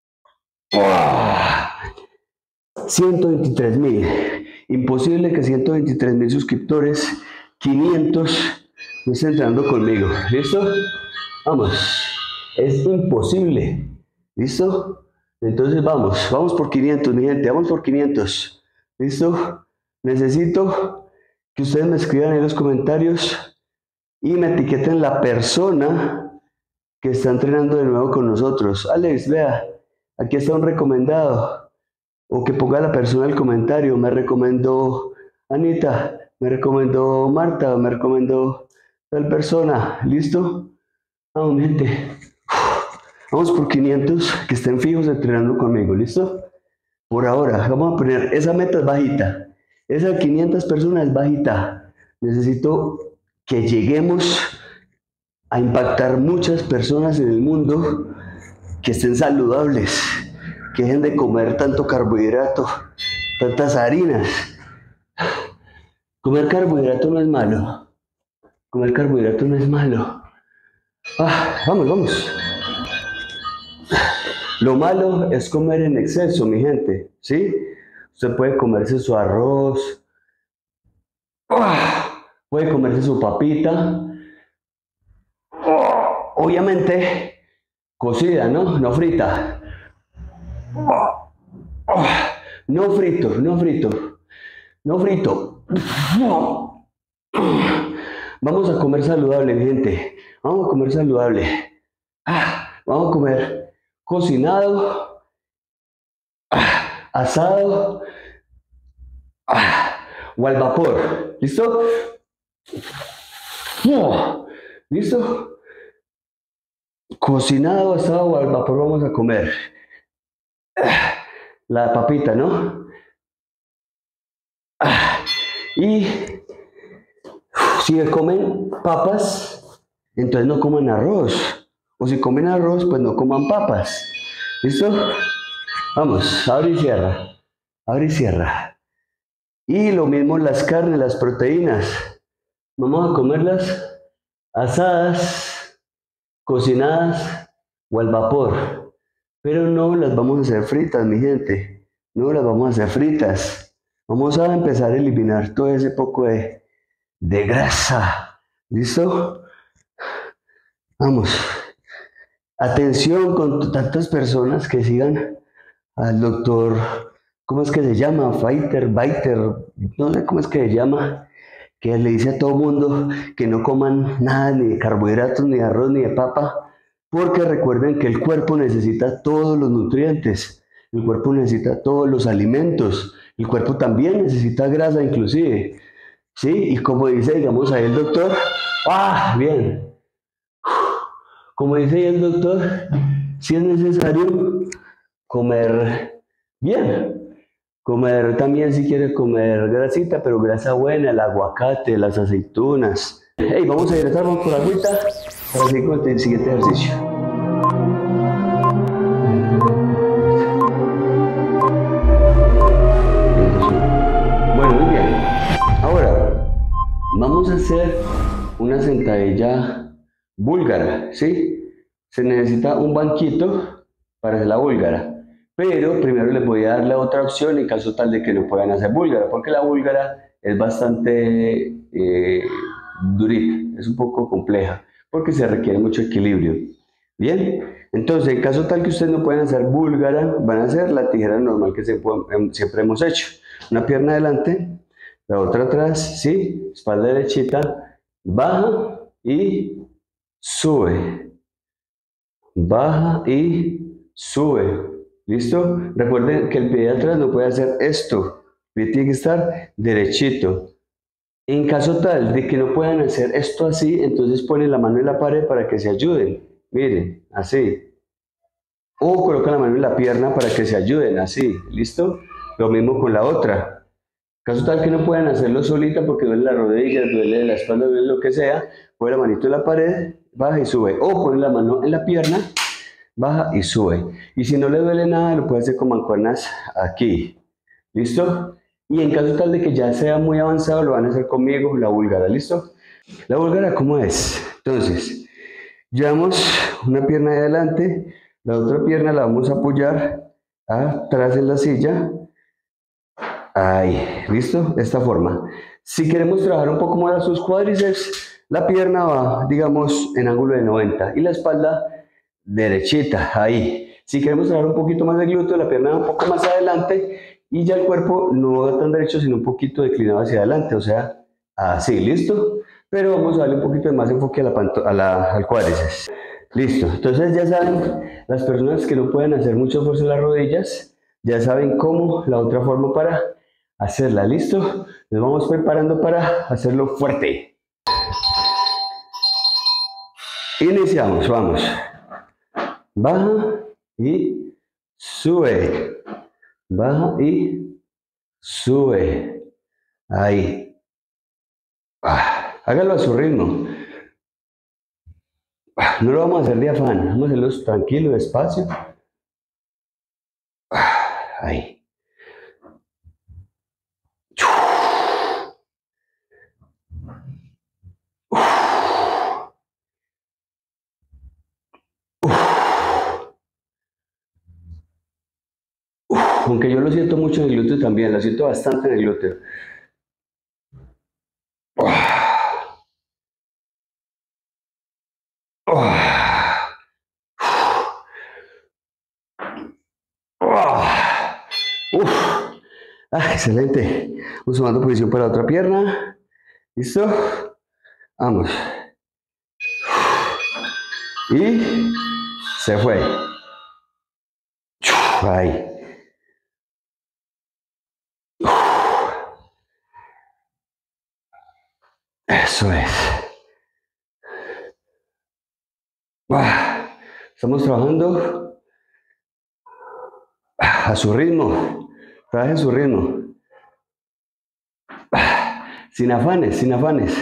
¡Oh! 123,000. Imposible que 123,000 suscriptores, 500 no estén entrenando conmigo. ¿Listo? Vamos. Es imposible. ¿Listo? Entonces vamos por 500, mi gente, vamos por 500. ¿Listo? Necesito que ustedes me escriban en los comentarios y me etiqueten la persona que está entrenando de nuevo con nosotros. Alex, vea, aquí está un recomendado. O que ponga la persona el comentario. Me recomendó Anita, me recomendó Marta, me recomendó tal persona. ¿Listo? Vamos, mi gente. Vamos por 500 que estén fijos entrenando conmigo, ¿listo? Por ahora, vamos a poner, esa meta es bajita. Esa 500 personas es bajita. Necesito que lleguemos a impactar muchas personas en el mundo que estén saludables, que dejen de comer tanto carbohidrato, tantas harinas. Comer carbohidrato no es malo. Comer carbohidrato no es malo. Vamos, vamos. Lo malo es comer en exceso, mi gente, ¿sí? Usted puede comerse su arroz, puede comerse su papita, obviamente cocida, ¿no? No frita. No frito, no frito, no frito. Vamos a comer saludable, mi gente. Vamos a comer saludable. Vamos a comer cocinado, asado o al vapor. ¿Listo? ¿Listo? Cocinado, asado o al vapor vamos a comer. La papita, ¿no? Y si comen papas, entonces no coman arroz. O si comen arroz, pues no coman papas. ¿Listo? Vamos, abre y cierra. Abre y cierra. Y lo mismo las carnes, las proteínas. Vamos a comerlas asadas, cocinadas o al vapor. Pero no las vamos a hacer fritas, mi gente. No las vamos a hacer fritas. Vamos a empezar a eliminar todo ese poco de grasa. ¿Listo? Vamos. Atención con tantas personas que sigan al doctor, ¿cómo es que se llama? Biter, no sé cómo es que se llama, que le dice a todo mundo que no coman nada, ni de carbohidratos, ni de arroz, ni de papa, porque recuerden que el cuerpo necesita todos los nutrientes, el cuerpo necesita todos los alimentos, el cuerpo también necesita grasa inclusive, ¿sí? Y como dice, digamos, ahí el doctor, bien, como dice ahí el doctor, si es necesario comer bien, comer también si quiere comer grasita, pero grasa buena, el aguacate, las aceitunas. Hey, vamos a hidratar, vamos por agüita para seguir con el siguiente ejercicio. Bueno, muy bien. Ahora, vamos a hacer una sentadilla búlgara, ¿sí? Se necesita un banquito para hacer la búlgara. Pero primero les voy a dar la otra opción en caso tal de que no puedan hacer búlgara, porque la búlgara es bastante durita, es un poco compleja, porque se requiere mucho equilibrio. Bien, entonces en caso tal que ustedes no puedan hacer búlgara, van a hacer la tijera normal que siempre hemos hecho. Una pierna adelante, la otra atrás, ¿sí? Espalda derechita, baja y sube. Baja y sube. ¿Listo? Recuerden que el pie de atrás no puede hacer esto. El pie tiene que estar derechito. En caso tal de que no puedan hacer esto así, entonces ponen la mano en la pared para que se ayuden. Miren, así. O colocan la mano en la pierna para que se ayuden, así. ¿Listo? Lo mismo con la otra. En caso tal que no puedan hacerlo solita porque duele la rodilla, duele la espalda, duele lo que sea, pone la manito en la pared, baja y sube. O pone la mano en la pierna, baja y sube. Y si no le duele nada, lo puede hacer con mancuernas aquí. ¿Listo? Y en caso tal de que ya sea muy avanzado, lo van a hacer conmigo, la búlgara. ¿Listo? La búlgara, ¿cómo es? Entonces, llevamos una pierna de adelante, la otra pierna la vamos a apoyar atrás en la silla. Ahí, ¿listo? De esta forma. Si queremos trabajar un poco más sus cuádriceps, la pierna va, digamos, en ángulo de 90 y la espalda derechita, ahí. Si queremos trabajar un poquito más de glúteo, la pierna va un poco más adelante y ya el cuerpo no va tan derecho, sino un poquito declinado hacia adelante, o sea, así, ¿listo? Pero vamos a darle un poquito de más enfoque al cuádriceps. Listo, entonces ya saben, las personas que no pueden hacer mucho esfuerzo en las rodillas, ya saben cómo, la otra forma para hacerla. ¿Listo? Nos vamos preparando para hacerlo fuerte. Iniciamos, vamos. Baja y sube. Baja y sube. Ahí. Hágalo a su ritmo. No lo vamos a hacer de afán, vamos a hacerlo tranquilo, despacio. Ahí. Aunque yo lo siento mucho en el glúteo también, lo siento bastante en el glúteo. Excelente. Vamos tomando posición para la otra pierna. ¿Listo? Vamos. Y se fue. Ahí. Eso es. Estamos trabajando a su ritmo. Trabaje a su ritmo. Sin afanes, sin afanes.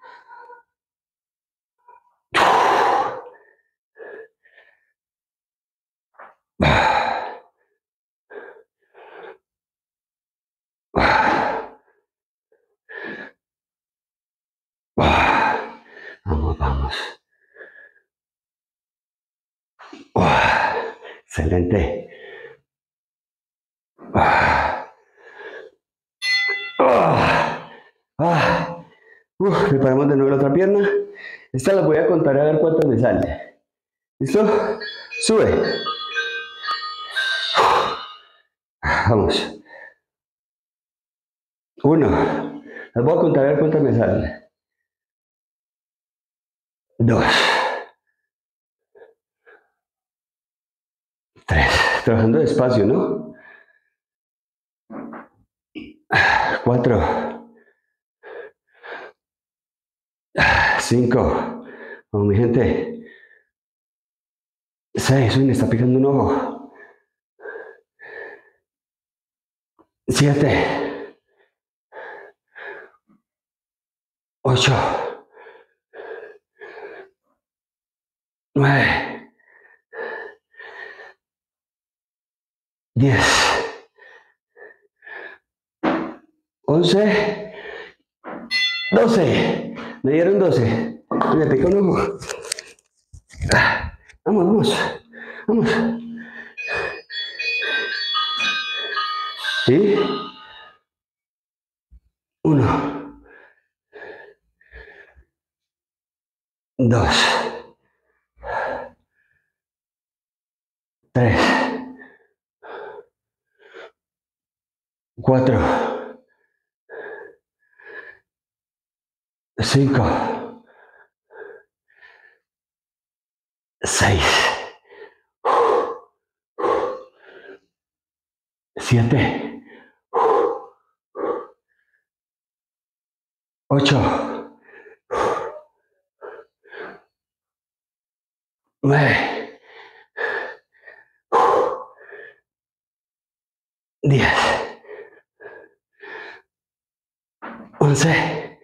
Vamos, vamos. Excelente. Preparamos de nuevo la otra pierna. Esta la voy a contar a ver cuántas me sale. ¿Listo? Sube. Vamos. 1. Las voy a contar a ver cuántas me salen. 2. 3. Trabajando despacio, ¿no? 4. 5. Vamos, mi gente. 6. Uy, me está picando un ojo. 7. 8. 9. 10. 11. 12. Me dieron 12. Me picó un ojo. Vamos, vamos. Vamos. Y 1, 2, 3, 4, 5, 6, 7, 8, 9, 10, 11,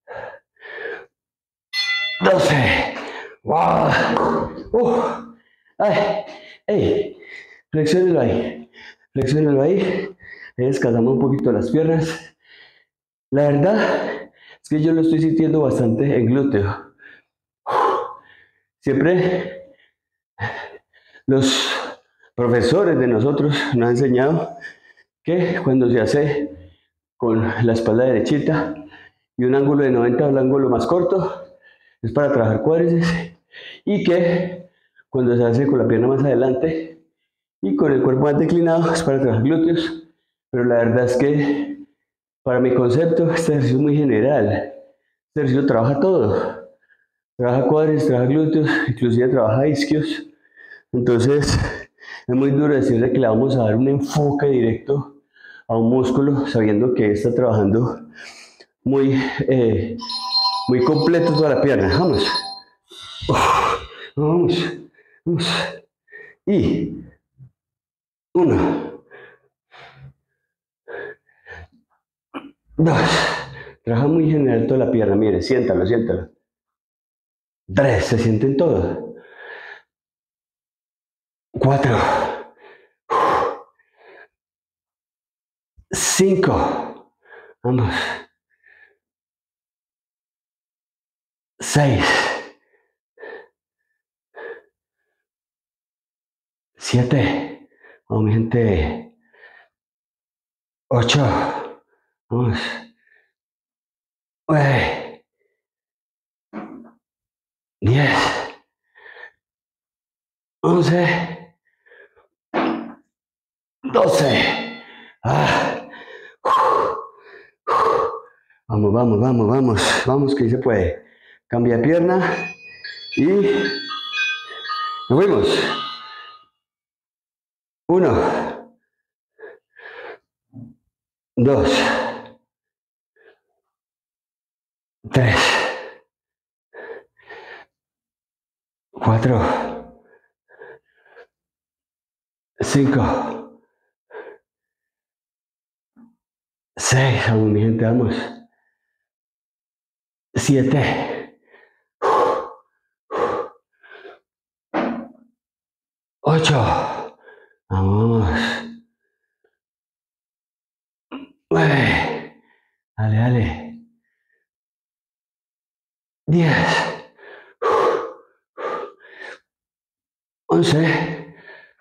12. ¡Wow! ¡Ay! ¡Ey! Flexiónelo ahí. Flexiónelo ahí. Descansamos un poquito las piernas. La verdad es que yo lo estoy sintiendo bastante en glúteo. Siempre los profesores de nosotros nos han enseñado que cuando se hace con la espalda derechita y un ángulo de 90 el ángulo más corto, es para trabajar cuádriceps, y que cuando se hace con la pierna más adelante y con el cuerpo más declinado es para trabajar glúteos. Pero la verdad es que para mi concepto este ejercicio es muy general. Este ejercicio trabaja todo. Trabaja cuádriceps, trabaja glúteos, inclusive trabaja isquios. Entonces es muy duro decirle que le vamos a dar un enfoque directo a un músculo sabiendo que está trabajando muy, muy completo toda la pierna. Vamos. Vamos. Vamos. Y 1, 2. Trabaja muy general toda la pierna. Mire, siéntalo, siéntalo. 3. Se sienten todos. 4. 5. Vamos. 6. 7. Vamos, mi gente. 8. Vamos. 9. 10. 11. 12. Vamos, vamos, vamos, vamos. Vamos, que se puede. Cambia pierna. Y nos fuimos. 1, 2, 3, 4, 5, 6. Vamos, mi gente, vamos. 7, 8. Vamos. 9. Dale, dale. 10. 11.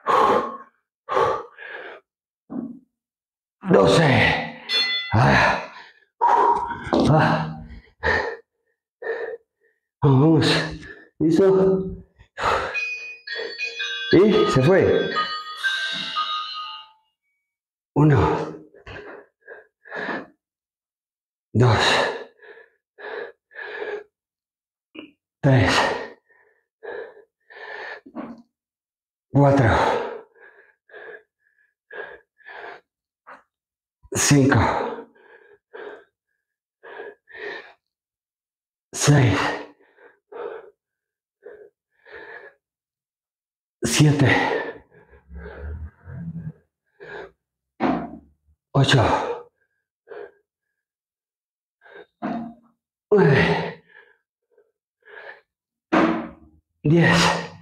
12. Vamos. ¿Listo? Y se fue. 1, 2, 3, 4, 5, 6, 7, 8, 9, 10,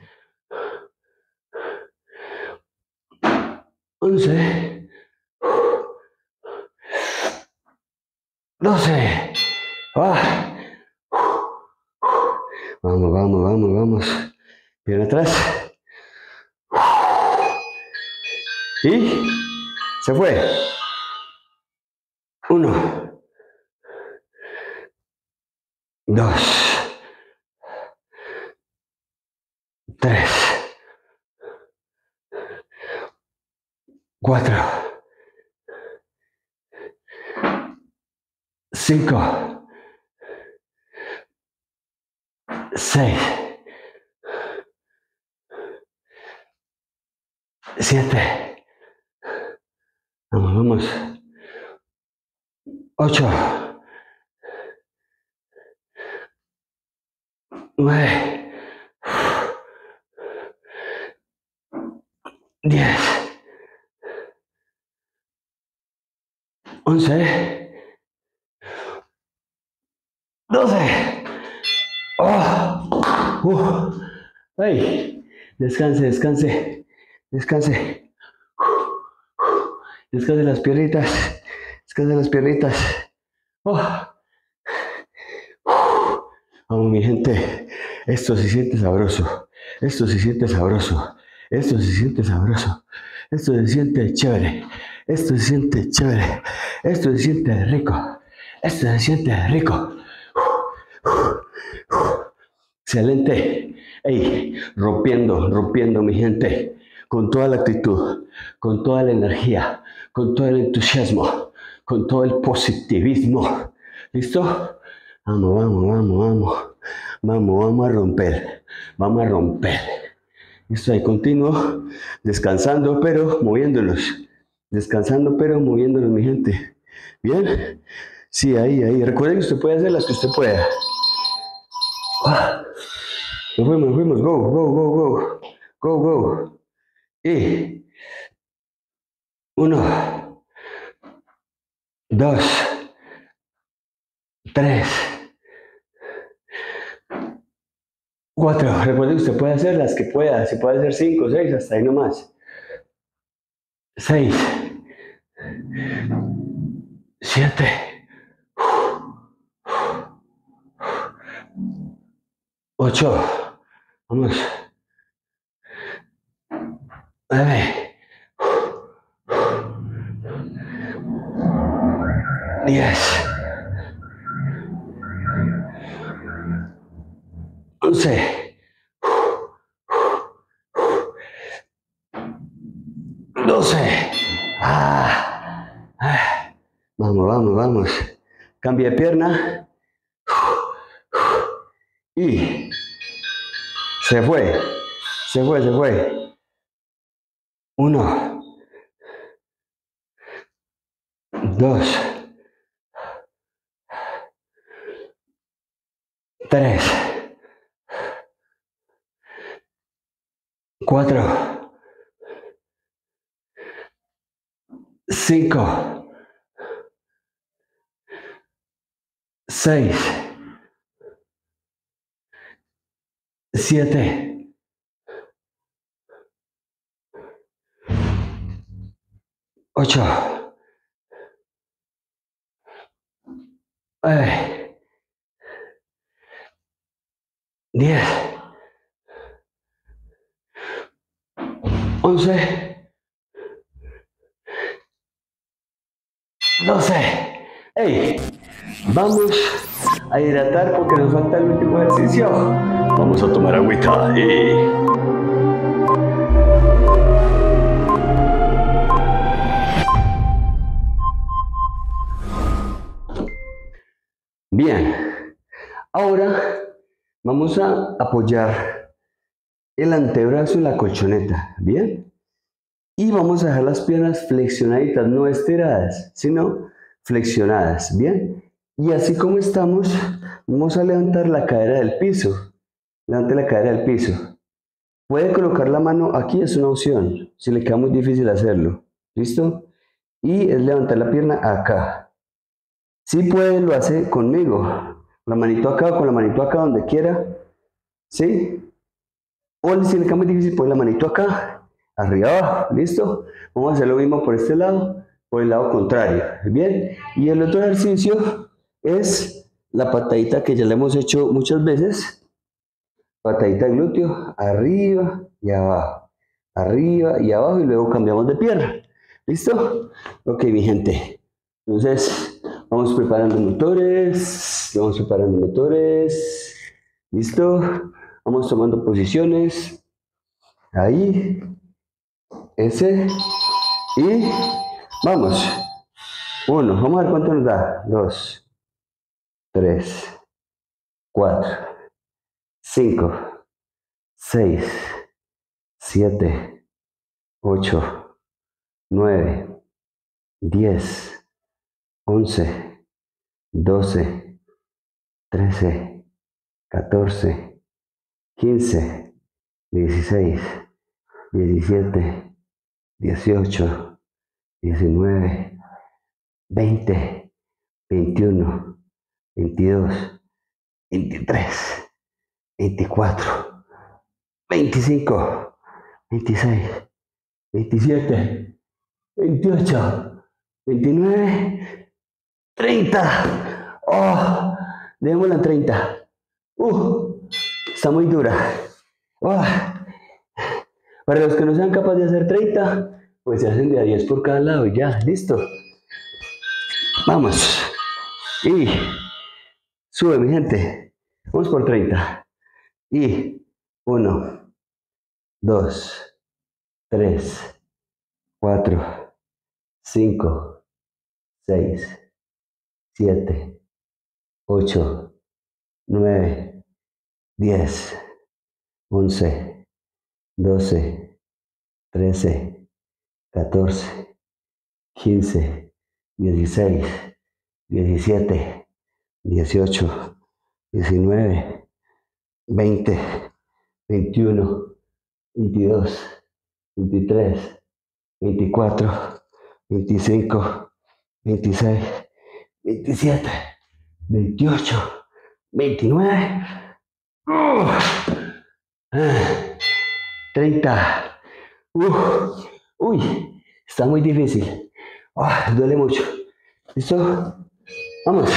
11, 12. Vamos, vamos, vamos, vamos. Bien atrás. Y se fue. 1, 2, 3, 4, 5, 6, 7, vamos, 8, 9, 10, 11, 12. Oh, ay, descanse, descanse, descanse. Descanse las piernitas, descanse las piernitas. Oh. Vamos, mi gente, esto se siente sabroso, esto se siente sabroso, esto se siente sabroso, esto se siente chévere, esto se siente chévere, esto se siente rico, esto se siente rico. Excelente. Ey, rompiendo, mi gente, con toda la actitud, con toda la energía, con todo el entusiasmo, con todo el positivismo. ¿Listo? Vamos a romper, vamos a romper. Listo, ahí continuo, descansando pero moviéndolos, descansando pero moviéndolos, mi gente. ¿Bien? Sí, ahí. Recuerden que usted puede hacer las que usted pueda. Nos fuimos, go. Y 1, 2, 3, 4. Recuerden que usted puede hacer las que pueda. Si puede hacer 5, 6, hasta ahí nomás. 6, 7, 8. Vamos. 9, 10, 11, 12. Vamos. Cambia de pierna. Y se fue. 1, 2, 3, 4, 5, 6, 7, 8, 9, 10, 11, 12. ¡Ey! Vamos a hidratar porque nos falta el último ejercicio. Vamos a tomar agüita y... Bien, ahora vamos a apoyar el antebrazo en la colchoneta, ¿bien? Y vamos a dejar las piernas flexionaditas, no estiradas, sino flexionadas, ¿bien? Y así como estamos, vamos a levantar la cadera del piso. Levante la cadera del piso. Puede colocar la mano aquí, es una opción, si le queda muy difícil hacerlo. ¿Listo? Y es levantar la pierna acá. Si puede, lo hace conmigo. La manito acá o con la manito acá, donde quiera. ¿Sí? O si le queda muy difícil, pues la manito acá, arriba, abajo. ¿Listo? Vamos a hacer lo mismo por este lado, por el lado contrario. ¿Bien? Y el otro ejercicio es la patadita que ya le hemos hecho muchas veces. Patadita de glúteo, arriba y abajo. Arriba y abajo y luego cambiamos de pierna. ¿Listo? Ok, mi gente. Entonces, Vamos preparando motores. Vamos preparando motores. ¿Listo? Vamos tomando posiciones. Ahí. Ese. Y vamos. 1. Vamos a ver cuánto nos da. 2, 3, 4, 5, 6, 7, 8, 9, 10, 11, 12, 13, 14, 15, 16, 17, 18, 19, 20, 21, 22, 23, 24, 25, 26, 27, 28, 29, 30. Oh, démosla en 30. Está muy dura. Oh. Para los que no sean capaces de hacer 30, pues se hacen de a 10 por cada lado y ya, listo. Vamos. Y sube, mi gente. Vamos por 30. Y 1, 2, 3, 4, 5, 6, 7, 8, 9, 10, 11, 12, 13, 14, 15, 16, 17, 18, 19, 20, 21, 22, 23, 24, 25, 26, 27, 28, 29, 30. Uy, está muy difícil. Duele mucho. ¿Listo? Vamos.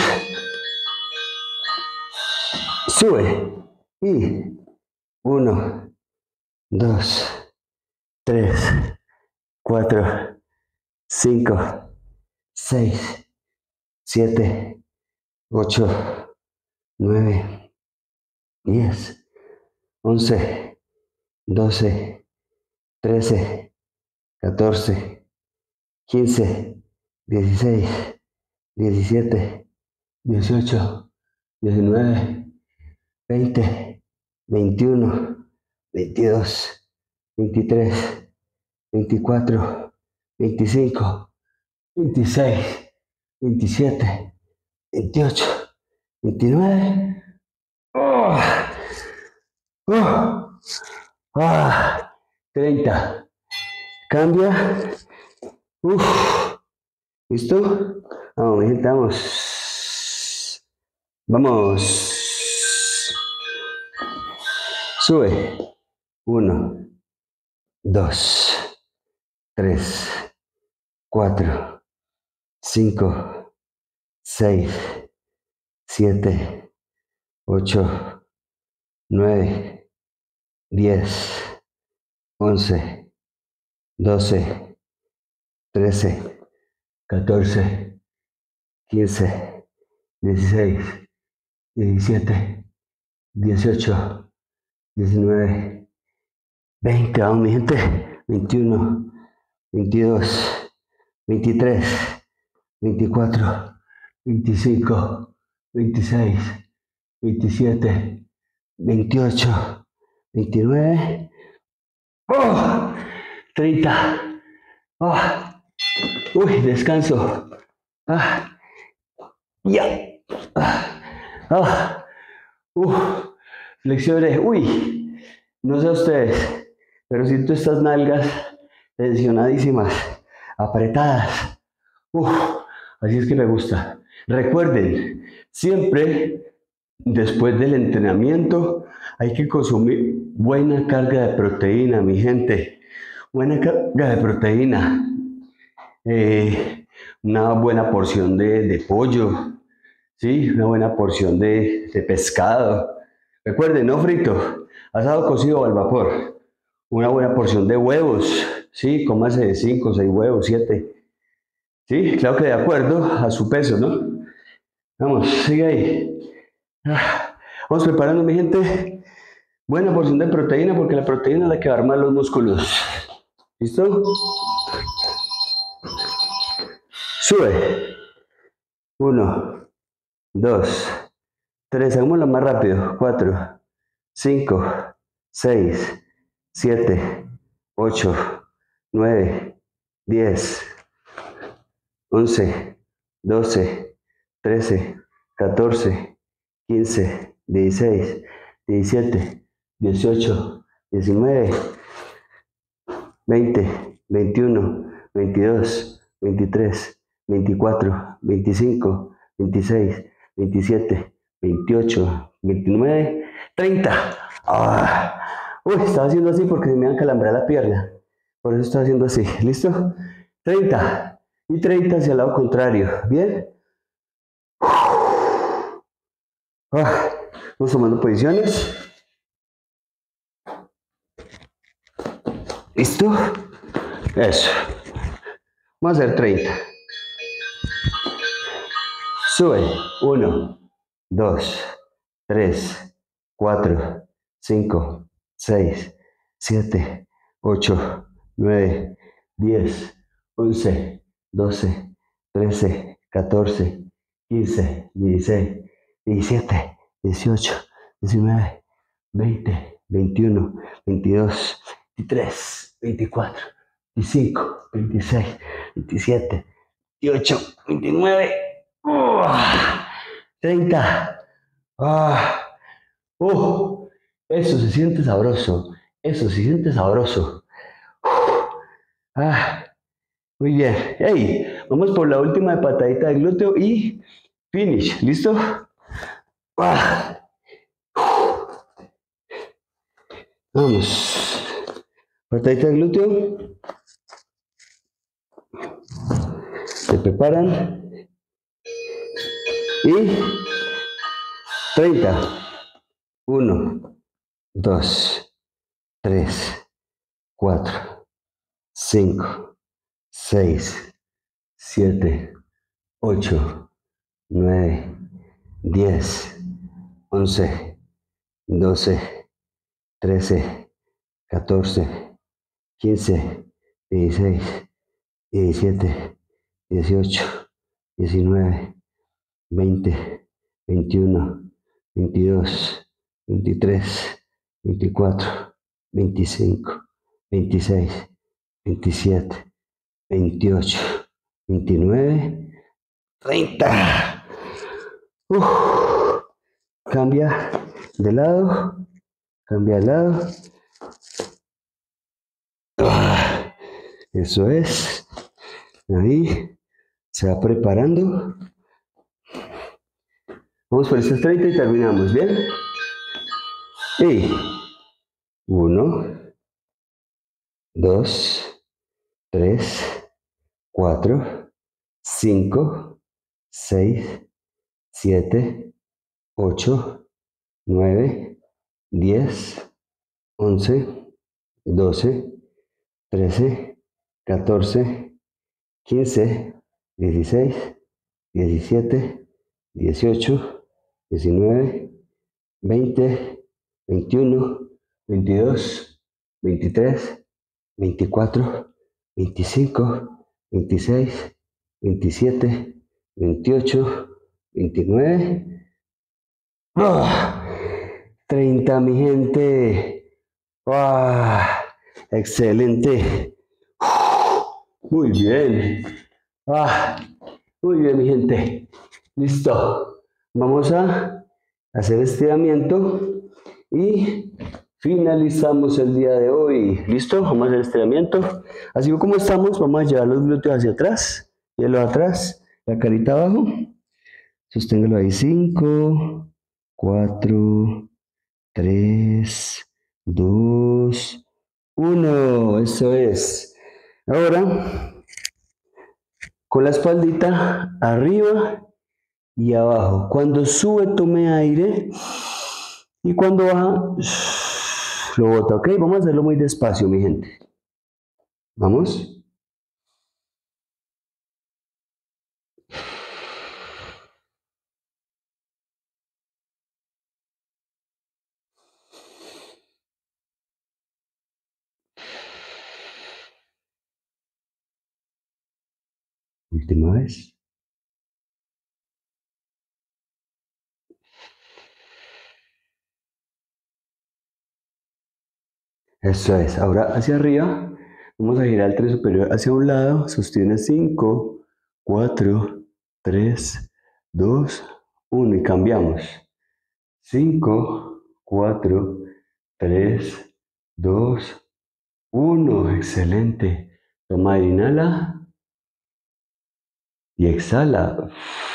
Sube. Y 1, 2, 3, 4, 5, 6, 7, 8, 9, 10, 11, 12, 13, 14, 15, 16, 17, 18, 19, 20, 21, 22, 23, 24, 25, 26, 27, 28, 29. 30. Cambia. ¿Listo? Vamos, mi gente, vamos. Vamos. Sube. 1, 2, 3, 4, 5, 6, 7, 8, 9, 10, 11, 12, 13, 14, 15, 16, 17, 18, 19, 20. Vamos, mi gente. 21, 22, 23, 24, 25, 26, 27, 28, 29, 30. Descanso. Ya. Flexiones. No sé ustedes, pero siento estas nalgas tensionadísimas, apretadas. Así es que me gusta. Recuerden, siempre después del entrenamiento hay que consumir buena carga de proteína, mi gente. Buena carga de proteína. Una buena porción de pollo, ¿sí? Una buena porción de pescado. Recuerden, no frito, asado, cocido o al vapor. Una buena porción de huevos, ¿sí? Cómase de 5, 6 huevos, 7. Sí, claro que de acuerdo a su peso, ¿no? Vamos, sigue ahí. Vamos preparando, mi gente. Buena porción de proteína porque la proteína es la que va a armar los músculos. ¿Listo? Sube. 1, 2, 3. Hagámoslo más rápido. 4, 5, 6, 7, 8, 9, 10, 11, 12, 13, 14, 15, 16, 17, 18, 19, 20, 21, 22, 23, 24, 25, 26, 27, 28, 29, 30. Uy, estaba haciendo así porque me iban a calambrar la pierna. Por eso estaba haciendo así. ¿Listo? 30. Y 30 hacia el lado contrario. ¿Bien? Vamos tomando posiciones. ¿Listo? Eso. Vamos a hacer 30. Sube. 1, 2, 3, 4, 5, 6, 7, 8, 9, 10, 11, 12, 13, 14, 15, 16, 17, 18, 19, 20, 21, 22, 23, 24, 25, 26, 27, 28, 29, 30. Eso se siente sabroso. Eso se siente sabroso. Ah, muy bien. Hey, vamos por la última de patadita de glúteo y finish. ¿Listo? Vamos. Patadita de glúteo. Se preparan. Y 30. 1, 2, 3, 4, 5, 6, 7, 8, 9, 10, 11, 12, 13, 14, 15, 16, 17, 18, 19, 20, 21, 22, 23, 24, 25, 26, 27, 28, 29, 30. Cambia de lado, cambia de lado. Eso es. Ahí se va preparando. Vamos por estos 30 y terminamos, ¿bien? Y 1, 2, 3, 4, 5, 6, 7, 8, 9, 10, 11, 12, 13, 14, 15, 16, 17, 18, 19, 20, 21, 22, 23, 24, 25, 26, 27, 28, 29, 30, mi gente. Excelente. Muy bien. Muy bien, mi gente. Listo. Vamos a hacer estiramiento y finalizamos el día de hoy. ¿Listo? Vamos a hacer estiramiento. Así como estamos, vamos a llevar los glúteos hacia atrás. Hielo atrás, la carita abajo. Sosténgalo ahí. 5, 4, 3, 2, 1. Eso es. Ahora, con la espaldita arriba y abajo. Cuando sube, tome aire. Y cuando baja, lo bota. Ok, vamos a hacerlo muy despacio, mi gente. Vamos. Última vez. Eso es. Ahora hacia arriba. Vamos a girar el tren superior hacia un lado. Sostiene 5, 4, 3, 2, 1 y cambiamos. 5, 4, 3, 2, 1. Excelente. Toma aire, inhala y exhala.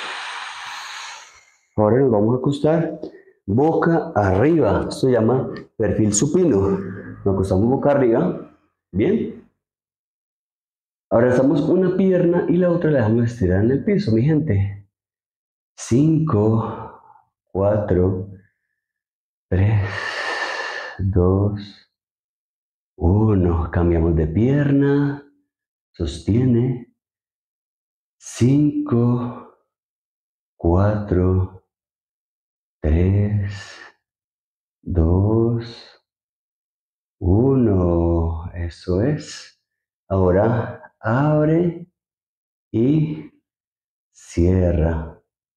Ahora nos vamos a acostar boca arriba. Esto se llama perfil supino. Nos acostamos boca arriba. Bien. Ahora estamos una pierna y la otra la dejamos estirar en el piso, mi gente. 5, 4, 3, 2, 1. Cambiamos de pierna. Sostiene. 5, 4, 3, 2, 1. Eso es. Ahora abre y cierra.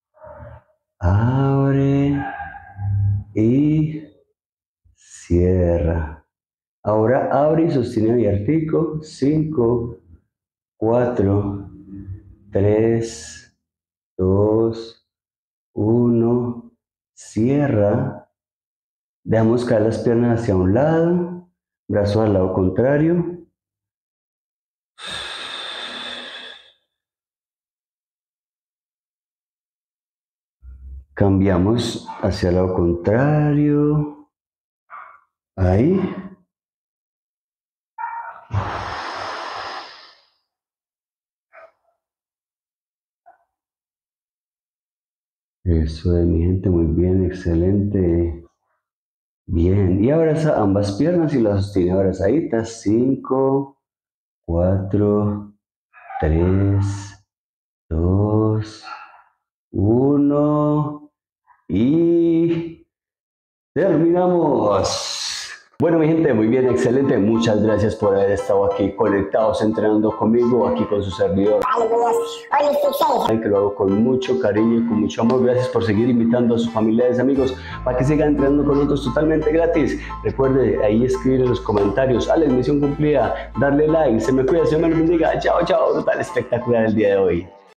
Abre y cierra. Ahora abre y sostiene abiertico. 5, 4, 3, 2, 1. Cierra. Dejamos caer las piernas hacia un lado. Brazo al lado contrario. Cambiamos hacia el lado contrario. Ahí. Eso es, mi gente, muy bien, excelente. Bien, y abraza ambas piernas y las sostiene abrazaditas. 5, 4, 3, 2, 1 y terminamos. Bueno, mi gente, muy bien, excelente. Muchas gracias por haber estado aquí conectados, entrenando conmigo, aquí con su servidor. Que lo hago con mucho cariño y con mucho amor. Gracias por seguir invitando a sus familiares, amigos, para que sigan entrenando con nosotros totalmente gratis. Recuerde ahí escribir en los comentarios: Alex, misión cumplida, darle like, se me cuida, Señor me bendiga. Chao, chao, total espectacular el día de hoy.